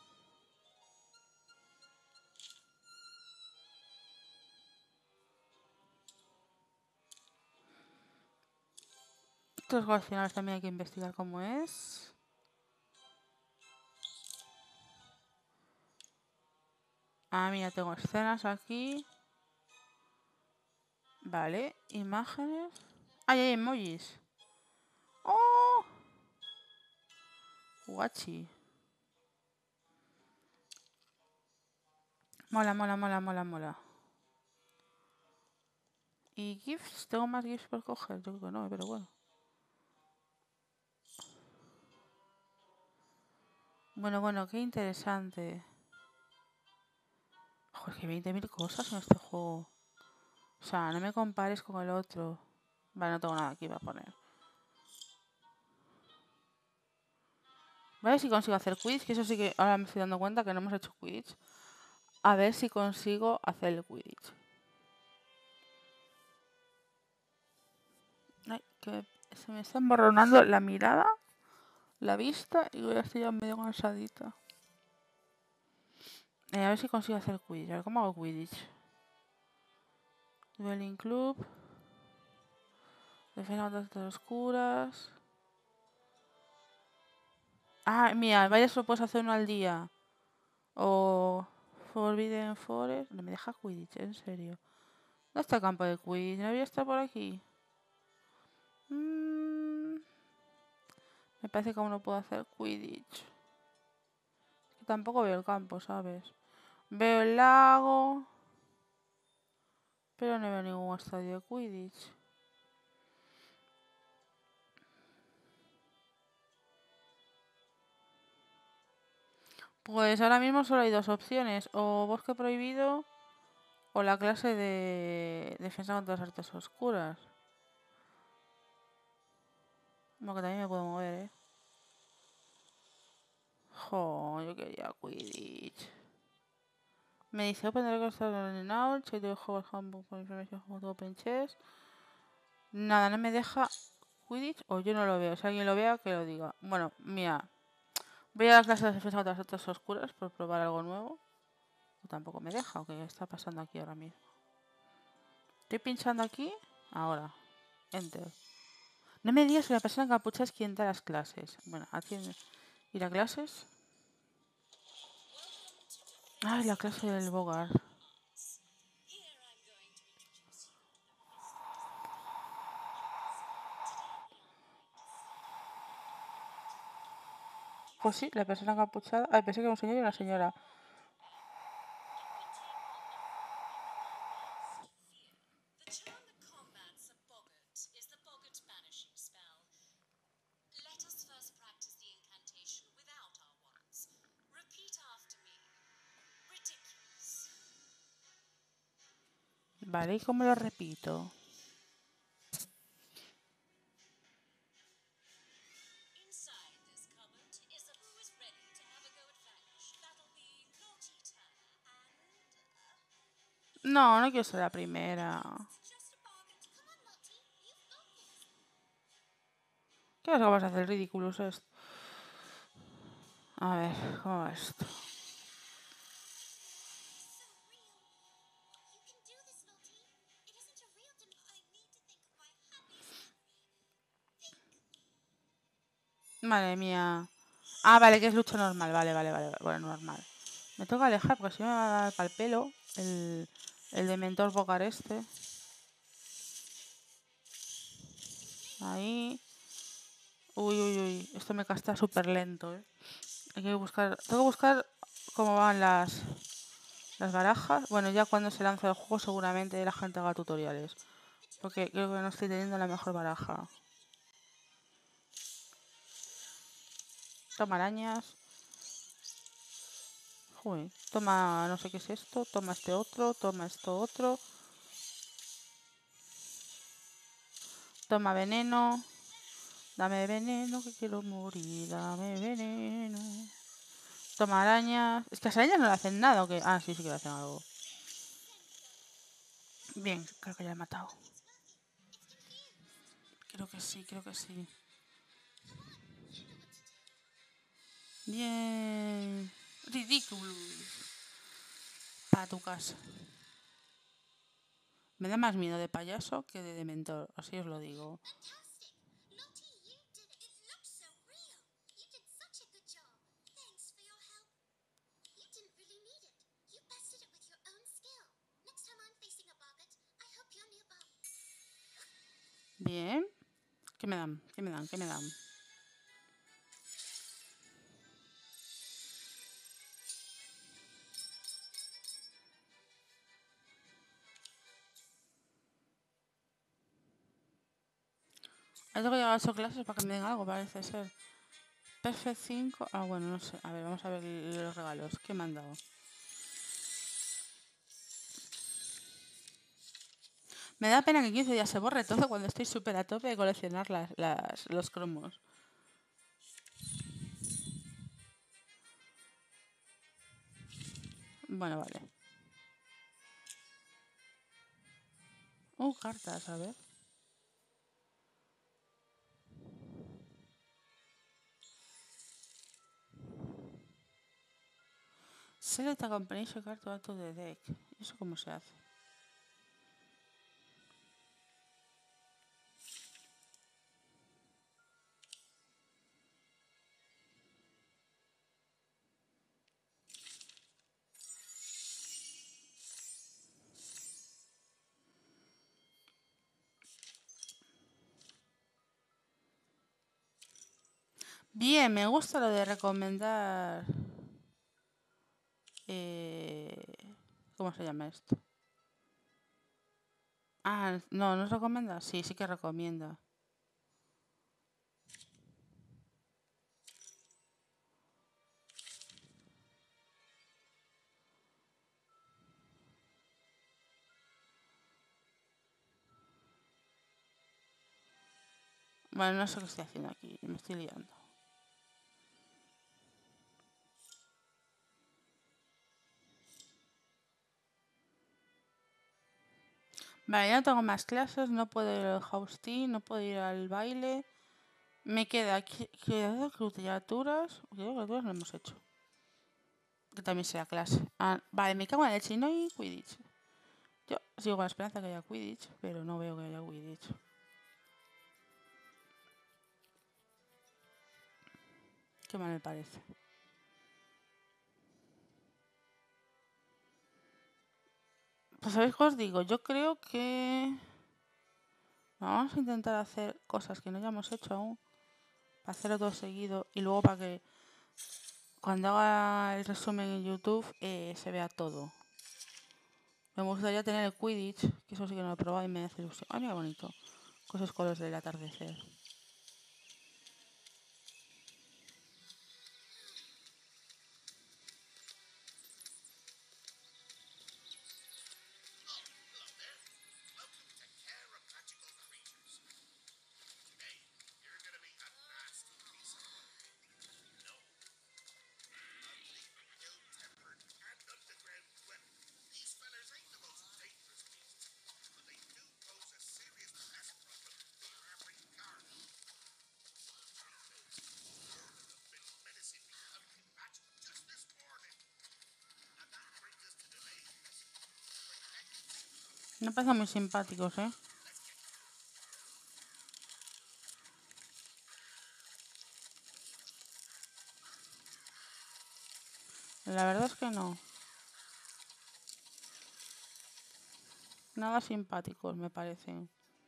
Estos coleccionables también hay que investigar cómo es. Ah, mira, tengo escenas aquí. Vale, imágenes. ¡Ay, hay emojis! ¡Oh! Guachi. Mola, mola, mola, mola, mola. ¿Y gifts? ¿Tengo más gifts por coger? Yo creo que no, pero bueno. Bueno, bueno, qué interesante. Joder, que veinte mil cosas en este juego. O sea, no me compares con el otro. Vale, no tengo nada aquí para poner. Voy a ver si consigo hacer quiz, que eso sí que ahora me estoy dando cuenta que no hemos hecho quiz. A ver si consigo hacer el Quidditch. Ay, que se me está emborronando la mirada, la vista y voy a estar ya medio cansadita. Eh, a ver si consigo hacer Quidditch. A ver cómo hago Quidditch. Dueling Club. Defensa contra las oscuras. Ah, mira, vaya, solo puedes hacer uno al día. O Forbidden Forest. No me deja Quidditch, en serio. ¿Dónde está el campo de Quidditch? ¿No debería estar por aquí? Mm, me parece que aún no puedo hacer Quidditch. Que tampoco veo el campo, ¿sabes? Veo el lago. Pero no veo ningún estadio de Quidditch. Pues ahora mismo solo hay dos opciones. O bosque prohibido o la clase de defensa contra las artes oscuras. Bueno, que también me puedo mover, ¿eh? Jo, yo quería Quidditch. Me dice Open the record in out, check the whole handbook for information how to open chess. Nada, no me deja Quidditch o yo no lo veo. Si alguien lo vea, que lo diga. Bueno, mira, voy a la clase de defensa contra las artes oscuras por probar algo nuevo. O tampoco me deja, o qué está pasando aquí ahora mismo. Estoy pinchando aquí, ahora. Enter. No me digas que la persona encapuchada es quien da las clases. Bueno, aquí ir a clases. Ay, la clase del Bogart. Pues sí, la persona encapuchada. Ay, pensé que era un señor y una señora. The charm that combats a boggart is the boggart banishing spell. Let us first practice the incantation without our wands. Repeat after me. Ridiculous. Vale, ¿y cómo lo repito? Inside this cupboard is a who is ready to have a go at Vanish. That'll be Naughty Tanner and uh, No, no quiero ser la primera. just a boggart. Come on, Lottie, you've got this. ¿Qué vas a hacer? Ridículo es esto. A ver, ¿cómo va esto? So real. You can do this, Lottie. It isn't a real dim. I need to think of my happiest memory. Madre mía. Ah, vale, que es lucha normal. Vale, vale, vale. Bueno, normal. Me toca alejar porque si no me va a dar pa'l pelo el, el dementor Bogart este. Ahí. Uy, uy, uy. Esto me casta súper lento, ¿eh? Hay que buscar... Tengo que buscar cómo van las... Las barajas. Bueno, ya cuando se lance el juego seguramente la gente haga tutoriales. Porque creo que no estoy teniendo la mejor baraja. Toma arañas. Joder, toma no sé qué es esto. Toma este otro. Toma esto otro. Toma veneno. Dame veneno que quiero morir. Dame veneno. Toma arañas. Es que las arañas no le hacen nada. ¿O qué? Ah, sí, sí que le hacen algo. Bien, creo que ya he matado. Creo que sí, creo que sí. Bien. Ridículo. Para tu casa. Me da más miedo de payaso que de dementor. Así os lo digo. Fantastic. Lottie, you did it. It looks so real. You did such a good job. Thanks for your help. You didn't really need it. You bested it with your own skill. Next time I'm facing a boggart, I hope you're nearby. Bien. ¿Qué me dan? ¿Qué me dan? ¿Qué me dan? Tengo que llegar a ocho clases para que me den algo, parece ser. Perfect cinco. Ah, bueno, no sé. A ver, vamos a ver los regalos. ¿Qué me han dado? Me da pena que en quince días se borre todo cuando estoy súper a tope de coleccionar las, las, los cromos. Bueno, vale. Uh, cartas, a ver. Select a combination card to add to the deck. ¿Eso cómo se hace? Bien, me gusta lo de recomendar... Eh, ¿Cómo se llama esto? Ah, no, ¿no recomienda? Sí, sí que recomienda. Bueno, no sé qué estoy haciendo aquí, me estoy liando. Vale, ya no tengo más clases, no puedo ir al house tea, no puedo ir al baile. Me queda aquí, criaturas. Criaturas no hemos hecho. Que también sea clase. Ah, vale, me cago en la leche y no hay Quidditch. Yo sigo con la esperanza que haya Quidditch, pero no veo que haya Quidditch. Qué mal me parece. Pues sabéis qué os digo, yo creo que vamos a intentar hacer cosas que no hayamos hecho aún, para hacerlo todo seguido y luego para que cuando haga el resumen en YouTube eh, se vea todo. Me gustaría tener el Quidditch, que eso sí que no lo he probado y me hace ilusión. Ay, mira, bonito. Con esos colores del atardecer. Me parecen muy simpáticos, ¿eh? La verdad es que no. Nada simpáticos me parecen.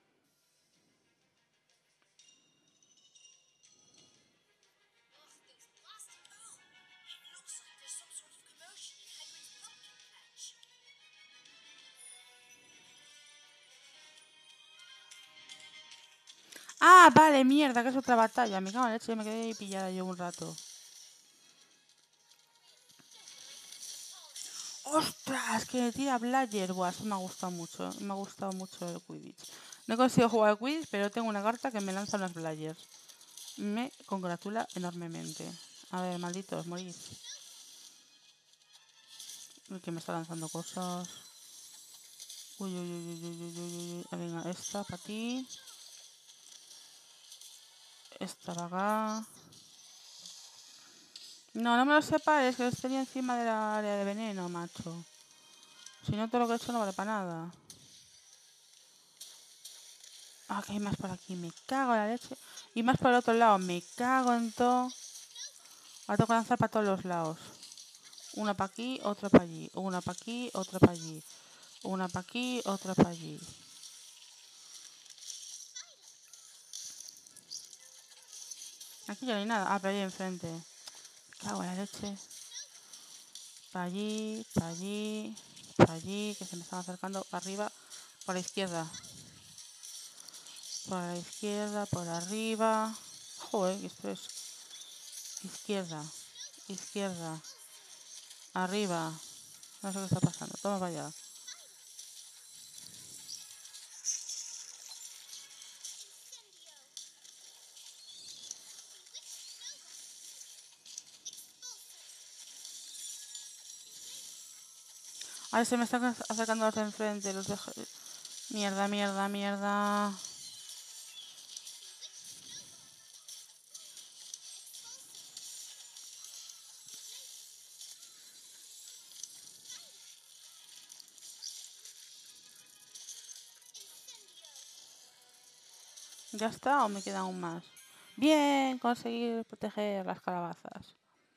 Ah, vale, mierda, que es otra batalla. Me cago en la leche, me quedé ahí pillada yo un rato. ¡Ostras! Que tira Blayer. Buah, eso me ha gustado mucho. Me ha gustado mucho el Quidditch. No he conseguido jugar al Quidditch, pero tengo una carta que me lanza unas Blayers. Me congratula enormemente. A ver, malditos, morid. Uy, que me está lanzando cosas. Uy, uy, uy, uy, uy, uy, uy, uy. Venga, esta para ti. Esta para acá. No, no me lo separes, que estaría encima de la área de veneno, macho. Si no, todo lo que he hecho no vale para nada. Ah, que hay más por aquí. Me cago en la leche. Y más por el otro lado. Me cago en todo. Ahora tengo que lanzar para todos los lados. Una para aquí, otra para allí. Una para aquí, otra para allí. Una para aquí, otra para allí. Aquí ya no hay nada. Ah, pero ahí enfrente. Me cago en la leche. Para allí, para allí, para allí. Que se me están acercando para arriba. Por la izquierda. Por la izquierda, por arriba. Joder, esto es... Izquierda, izquierda, arriba. No sé qué está pasando. Toma para allá. A ver, se me están acercando los de enfrente. Los de... Mierda, mierda, mierda. ¿Ya está o me queda aún más? Bien, conseguir proteger las calabazas.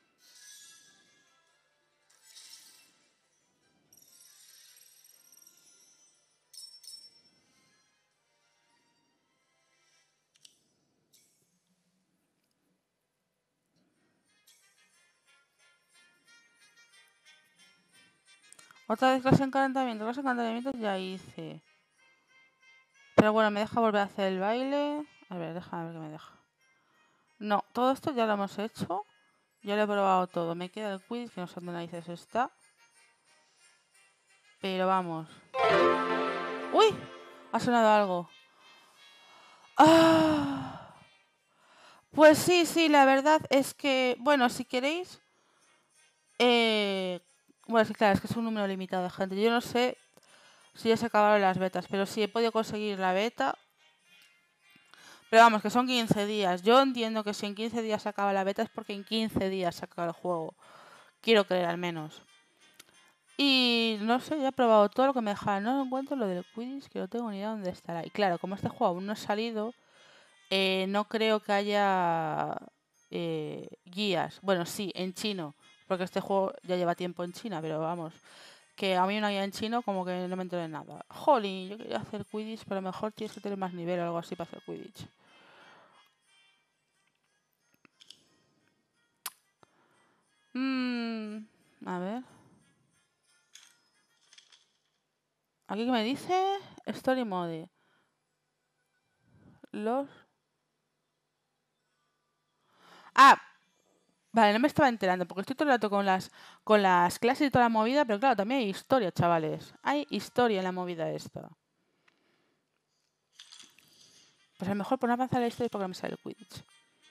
Otra vez clase de encantamiento. Clase de encantamiento ya hice. Pero bueno, me deja volver a hacer el baile. A ver, déjame ver qué me deja. No, todo esto ya lo hemos hecho. Ya lo he probado todo. Me queda el quiz, que no sé dónde narices está. Pero vamos. ¡Uy! Ha sonado algo. ¡Ah! Pues sí, sí, la verdad es que... Bueno, si queréis... Eh... Bueno, sí, claro, es que es un número limitado de gente. Yo no sé Sí, ya se acabaron las betas, pero sí he podido conseguir la beta. Pero vamos, que son quince días. Yo entiendo que si en quince días se acaba la beta es porque en quince días se acaba el juego. Quiero creer al menos. Y no sé, ya he probado todo lo que me deja. No encuentro lo del Quidditch, que no tengo ni idea dónde estará. Y claro, como este juego aún no ha salido, eh, no creo que haya eh, guías. Bueno, sí, en chino, porque este juego ya lleva tiempo en China, pero vamos, que a mí una guía en chino como que no me entero de nada. Jolín, yo quería hacer Quidditch, pero a lo mejor tienes que tener más nivel o algo así para hacer Quidditch. Mm, a ver. Aquí que me dice Story Mode. Los... Ah, vale, no me estaba enterando porque estoy todo el rato con las, con las clases y toda la movida, pero claro, también hay historia, chavales. Hay historia en la movida esta. Pues a lo mejor por no avanzar la historia porque no me sale el Quidditch.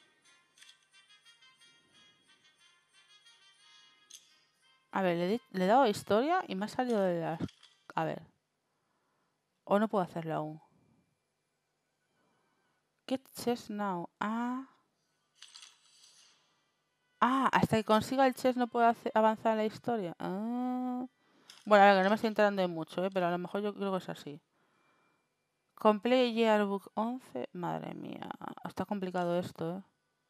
A ver, le, le he dado a historia y me ha salido de las... A ver. O no puedo hacerlo aún. Get chest now. Ah. Ah, hasta que consiga el chest no puedo hacer, avanzar en la historia. Ah. Bueno, a ver, que no me estoy enterando de mucho, ¿eh? Pero a lo mejor yo creo que es así. Complete Yearbook once. Madre mía. Está complicado esto, ¿eh?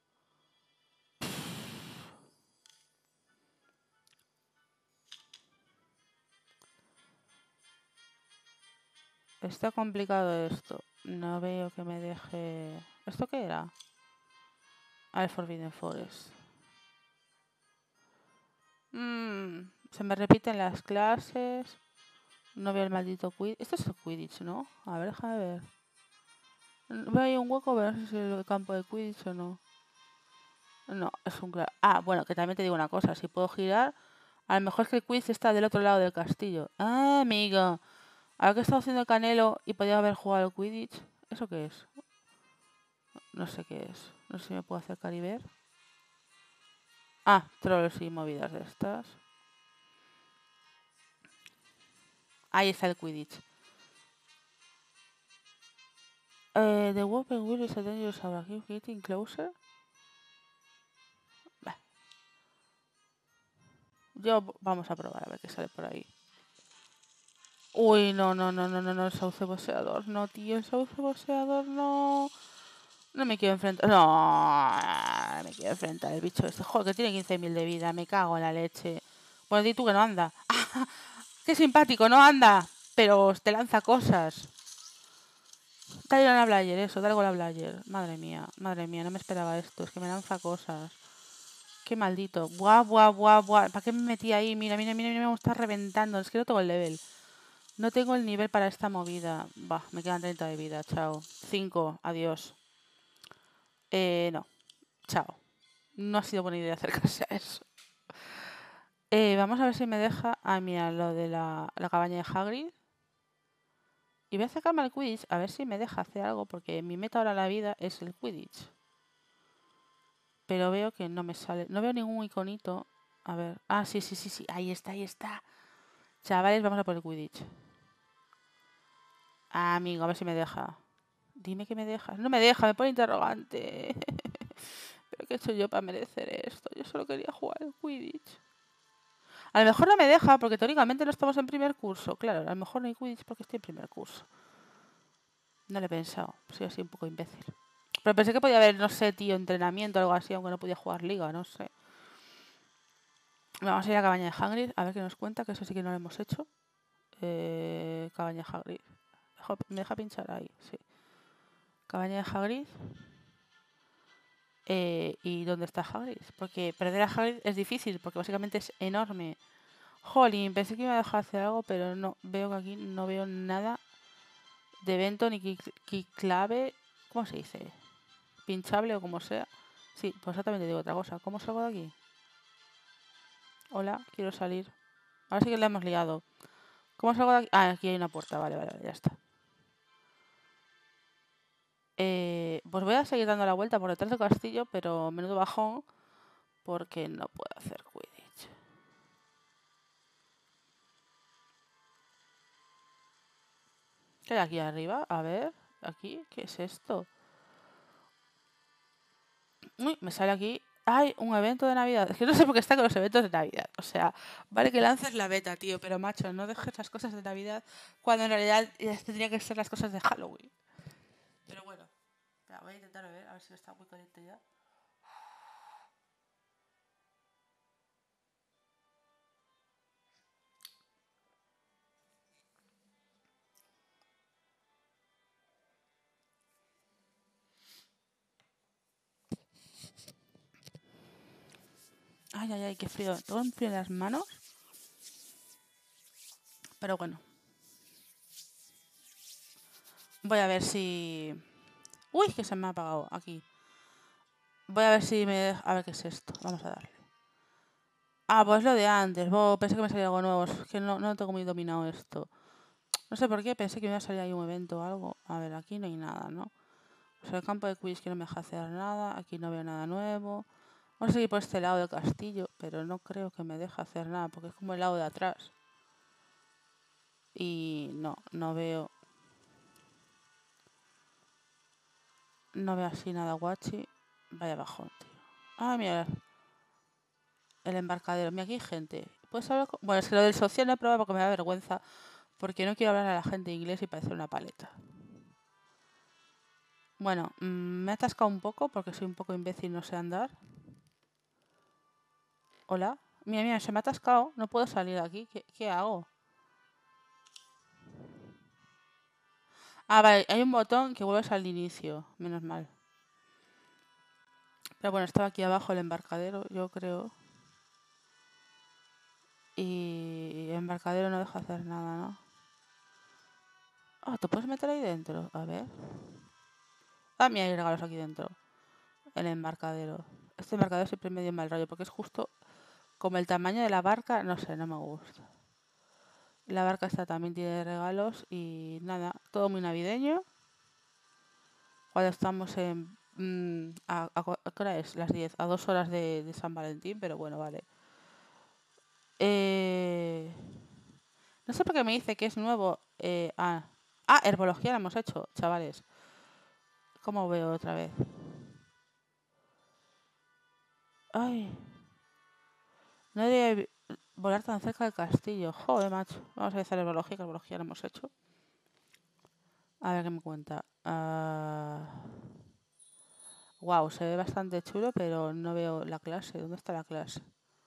Está complicado esto. No veo que me deje... ¿Esto qué era? Al Forbidden Forest. Mm, se me repiten las clases. No veo el maldito Quidditch. Esto es el Quidditch, ¿no? A ver, déjame ver. Veo ahí un hueco, a ver si es el campo de Quidditch o no. No, es un... Ah, bueno, que también te digo una cosa. Si puedo girar, a lo mejor es que el Quidditch está del otro lado del castillo. Ah, amigo. Ahora que he estado haciendo Canelo y podía haber jugado al Quidditch. ¿Eso qué es? No sé qué es. No sé si me puedo acercar y ver. Ah, trolls y movidas de estas. Ahí está el Quidditch. Uh, the weapon wheel is a dangerous hour. Keep getting closer. Bah. Yo vamos a probar a ver qué sale por ahí. Uy, no, no, no, no, no, no, el sauce boxeador. No, tío, el sauce boxeador no. No me quiero enfrentar. No, no me quiero enfrentar el bicho este. Joder, que tiene quince mil de vida. Me cago en la leche. Bueno, di tú que no anda. Qué simpático, no anda. Pero te lanza cosas. Dale con la Blayer, eso, dale con la Blayer. Madre mía, madre mía, no me esperaba esto. Es que me lanza cosas. Qué maldito. Buah, buah, buah, buah. ¿Para qué me metí ahí? Mira, mira, mira, mira, me está reventando. Es que no tengo el level. No tengo el nivel para esta movida. Bah, me quedan treinta de vida. Chao. cinco. Adiós. Eh, no. Chao. No ha sido buena idea acercarse a eso. Eh, vamos a ver si me deja... Ah, mira, lo de la, la cabaña de Hagrid. Y voy a acercarme al Quidditch a ver si me deja hacer algo, porque mi meta ahora en la vida es el Quidditch. Pero veo que no me sale. No veo ningún iconito. A ver. Ah, sí, sí, sí, sí. Ahí está, ahí está. Chavales, vamos a por el Quidditch. Ah, amigo, a ver si me deja. Dime que me dejas. No me deja, me pone interrogante. ¿Pero qué he hecho yo para merecer esto? Yo solo quería jugar el Quidditch. A lo mejor no me deja porque teóricamente no estamos en primer curso. Claro, a lo mejor no hay Quidditch porque estoy en primer curso. No lo he pensado. Soy así un poco imbécil. Pero pensé que podía haber, no sé, tío, entrenamiento o algo así, aunque no podía jugar liga, no sé. Vamos a ir a la cabaña de Hagrid, a ver qué nos cuenta, que eso sí que no lo hemos hecho. Eh, cabaña de Hagrid. Me deja pinchar ahí, sí. Cabaña de Hagrid. Eh, ¿Y dónde está Hagrid? Porque perder a Hagrid es difícil, porque básicamente es enorme. Jolín, pensé que iba a dejar hacer algo, pero no. Veo que aquí no veo nada de evento ni key clave. ¿Cómo se dice? Pinchable o como sea. Sí, pues exactamente digo otra cosa. ¿Cómo salgo de aquí? Hola, quiero salir. Ahora sí que la hemos liado. ¿Cómo salgo de aquí? Ah, aquí hay una puerta. Vale, vale, vale, ya está. Eh, pues voy a seguir dando la vuelta por detrás del castillo, pero menudo bajón, porque no puedo hacer Quidditch. ¿Qué hay aquí arriba? A ver, aquí, ¿qué es esto? Uy, me sale aquí. ¡Ay! Un evento de Navidad. Es que no sé por qué está con los eventos de Navidad. O sea, vale que lances la beta, tío, pero macho, no dejes las cosas de Navidad cuando en realidad ya tendrían que ser las cosas de Halloween. Pero bueno, espera, voy a intentar ver, a ver si está muy caliente ya. Ay, ay, ay, qué frío. Todo un frío en las manos. Pero bueno, voy a ver si... Uy, que se me ha apagado aquí. Voy a ver si me deja... A ver qué es esto. Vamos a darle. Ah, pues lo de antes. Bo, pensé que me salía algo nuevo. Es que no, no tengo muy dominado esto. No sé por qué, pensé que me iba a salir ahí un evento o algo. A ver, aquí no hay nada, ¿no? O sea, el campo de quiz que no me deja hacer nada. Aquí no veo nada nuevo. Vamos a seguir por este lado del castillo, pero no creo que me deje hacer nada, porque es como el lado de atrás. Y no, no veo... No veo así nada guachi. Vaya bajón, tío. Ah, mira, el embarcadero. Mira, aquí hay gente. ¿Puedes hablar con...? Bueno, es que lo del social no he probado porque me da vergüenza. Porque no quiero hablar a la gente inglés y parecer una paleta. Bueno, mmm, me he atascado un poco porque soy un poco imbécil y no sé andar. Hola. Mira, mira, se me ha atascado. No puedo salir de aquí. ¿Qué, qué hago? Ah, vale. Hay un botón que vuelves al inicio. Menos mal. Pero bueno, estaba aquí abajo el embarcadero, yo creo. Y el embarcadero no deja hacer nada, ¿no? Ah, ¿te puedes meter ahí dentro? A ver. Ah, mira, hay regalos aquí dentro. El embarcadero. Este embarcadero siempre me dio mal rollo porque es justo como el tamaño de la barca. No sé, no me gusta. La barca esta también tiene regalos y nada, todo muy navideño. Cuando estamos en... mmm, a, a, ¿a qué hora es? Las diez. A dos horas de, de San Valentín, pero bueno, vale. Eh... No sé por qué me dice que es nuevo. Eh, ah. ah, herbología la hemos hecho, chavales. ¿Cómo veo otra vez? Ay, no debe volar tan cerca del castillo. Joder, macho. Vamos a hacer herbología, que herbología la hemos hecho. A ver qué me cuenta. Uh... Wow, se ve bastante chulo, pero no veo la clase. ¿Dónde está la clase?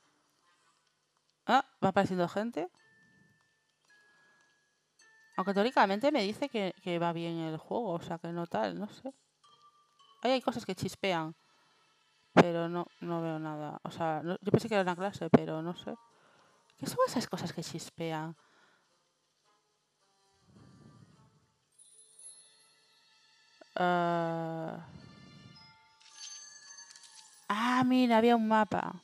Ah, va apareciendo gente. Aunque teóricamente me dice que, que va bien el juego, o sea que no tal, no sé. Ahí hay cosas que chispean, pero no, no veo nada. O sea, no- yo pensé que era una clase, pero no sé. ¿Qué son esas cosas que chispean? Ah, ah, mira, había un mapa.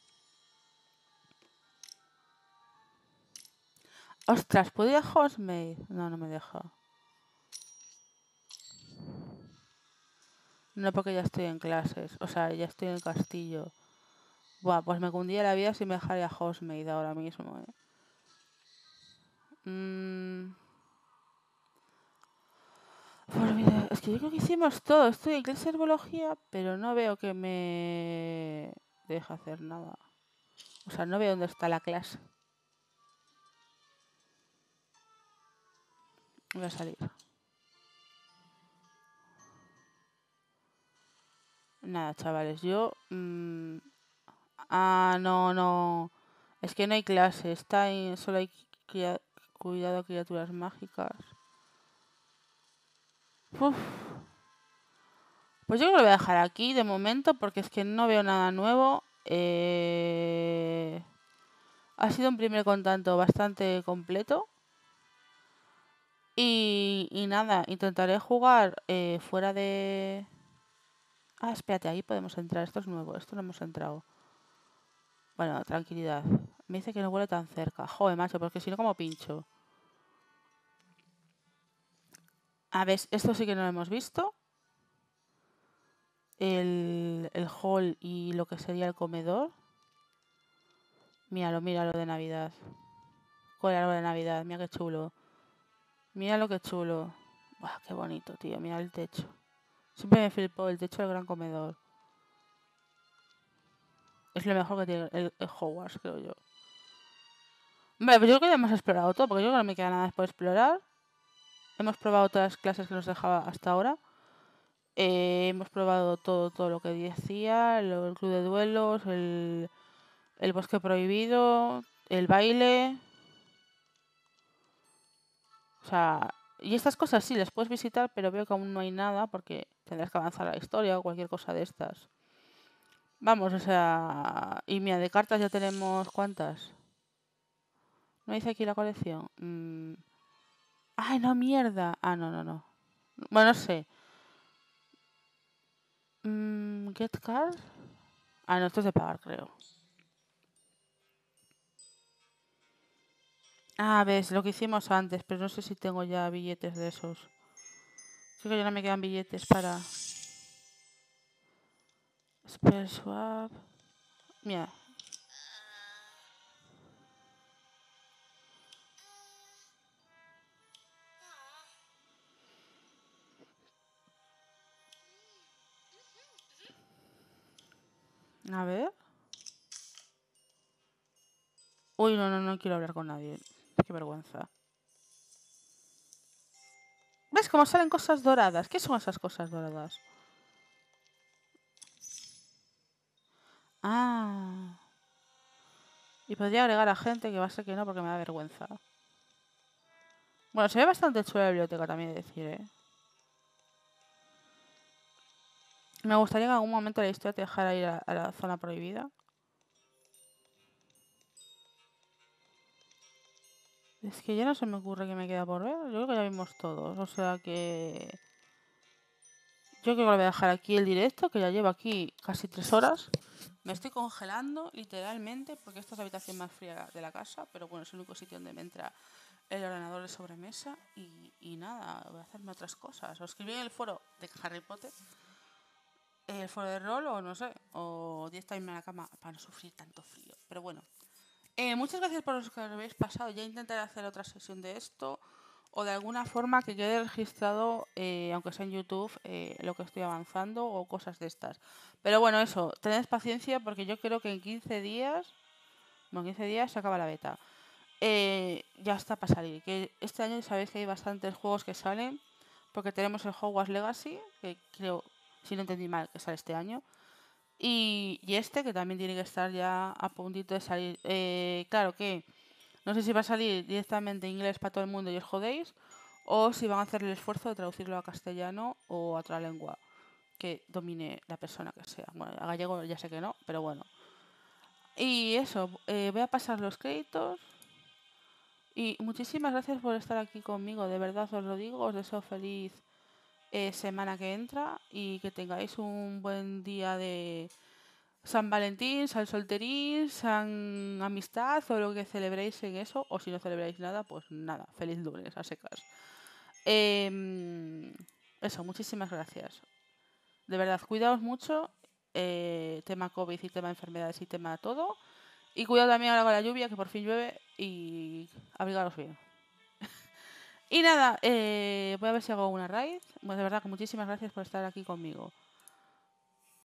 Ostras, ¿puedo ir a Hogsmeade? No, no me deja. No, porque ya estoy en clases. O sea, ya estoy en el castillo. Buah, pues me cundía la vida si me dejaría Hogsmeade ahora mismo, eh. Mm, pues mira, es que yo creo que hicimos todo. Estoy en clase de herbología, pero no veo que me deje hacer nada. O sea, no veo dónde está la clase. Voy a salir. Nada, chavales, yo... mm, ah, no, no. Es que no hay clase. Está ahí, solo hay cria- cuidado a criaturas mágicas. Uf. Pues yo creo que lo voy a dejar aquí de momento porque es que no veo nada nuevo. Eh... Ha sido un primer contacto bastante completo. Y, y nada, intentaré jugar eh, fuera de... Ah, espérate, ahí podemos entrar. Esto es nuevo, esto no hemos entrado. Bueno, tranquilidad. Me dice que no huele tan cerca. Joder, macho, porque si no, como pincho. A ver, esto sí que no lo hemos visto. El, el hall y lo que sería el comedor. Míralo, míralo de Navidad. Con el árbol de Navidad, mira qué chulo. Mira lo que chulo. Buah, qué bonito, tío. Mira el techo. Siempre me flipó el techo del gran comedor. Es lo mejor que tiene el, el Hogwarts, creo yo. Vale, pues yo creo que ya hemos explorado todo, porque yo creo que no me queda nada más por explorar. Hemos probado todas las clases que nos dejaba hasta ahora. Eh, hemos probado todo, todo lo que decía, lo- el club de duelos, el, el bosque prohibido, el baile. O sea, y estas cosas sí, las puedes visitar, pero veo que aún no hay nada porque tendrás que avanzar la historia o cualquier cosa de estas. Vamos, o sea... Y mira, de cartas ya tenemos... ¿Cuántas? ¿No dice aquí la colección? Mm, ¡Ay, no, mierda! Ah, no, no, no. Bueno, no sé. Mm, ¿Get card? Ah, no, esto es de pagar, creo. Ah, ves, lo que hicimos antes, pero no sé si tengo ya billetes de esos. Creo que ya no me quedan billetes para... Spell swap... Mira. A ver... Uy, no, no, no quiero hablar con nadie. Qué vergüenza. ¿Ves cómo salen cosas doradas? ¿Qué son esas cosas doradas? Ah. Y podría agregar a gente que va a ser que no porque me da vergüenza. Bueno, se ve bastante chula la biblioteca también, de decir, ¿eh? Me gustaría que en algún momento de la historia te dejara ir a, a la zona prohibida. Es que ya no se me ocurre que me queda por ver. Yo creo que ya vimos todos. O sea que... Yo creo que lo voy a dejar aquí el directo, que ya llevo aquí casi tres horas. Me estoy congelando, literalmente, porque esta es la habitación más fría de la casa. Pero bueno, es el único sitio donde me entra el ordenador de sobremesa. Y, y nada, voy a hacerme otras cosas. O escribir en el foro de Harry Potter. El foro de rol o no sé. O directamente en la cama para no sufrir tanto frío. Pero bueno. Eh, muchas gracias por los que habéis pasado. Ya intentaré hacer otra sesión de esto. O de alguna forma que quede registrado, eh, aunque sea en YouTube, eh, lo que estoy avanzando o cosas de estas. Pero bueno, eso, tened paciencia porque yo creo que en quince días, bueno, quince días se acaba la beta. Eh, ya está para salir. Que este año sabéis que hay bastantes juegos que salen, porque tenemos el Hogwarts Legacy, que creo, si no entendí mal, que sale este año. Y, y este, que también tiene que estar ya a puntito de salir. Eh, claro que no sé si va a salir directamente en inglés para todo el mundo y os jodéis, o si van a hacer el esfuerzo de traducirlo a castellano o a otra lengua que domine la persona que sea. Bueno, a gallego ya sé que no, pero bueno. Y eso, eh, voy a pasar los créditos. Y muchísimas gracias por estar aquí conmigo, de verdad os lo digo, os deseo feliz eh, semana que entra y que tengáis un buen día de San Valentín, San Solterín, San Amistad o lo que celebréis en eso, o si no celebráis nada, pues nada, feliz lunes a secas. Eh, eso, muchísimas gracias. De verdad, cuidaos mucho, eh, tema COVID y tema enfermedades y tema todo. Y cuidado también ahora con la lluvia, que por fin llueve, y abrigaros bien. Y nada, eh, voy a ver si hago una raid. Pues de verdad, que muchísimas gracias por estar aquí conmigo.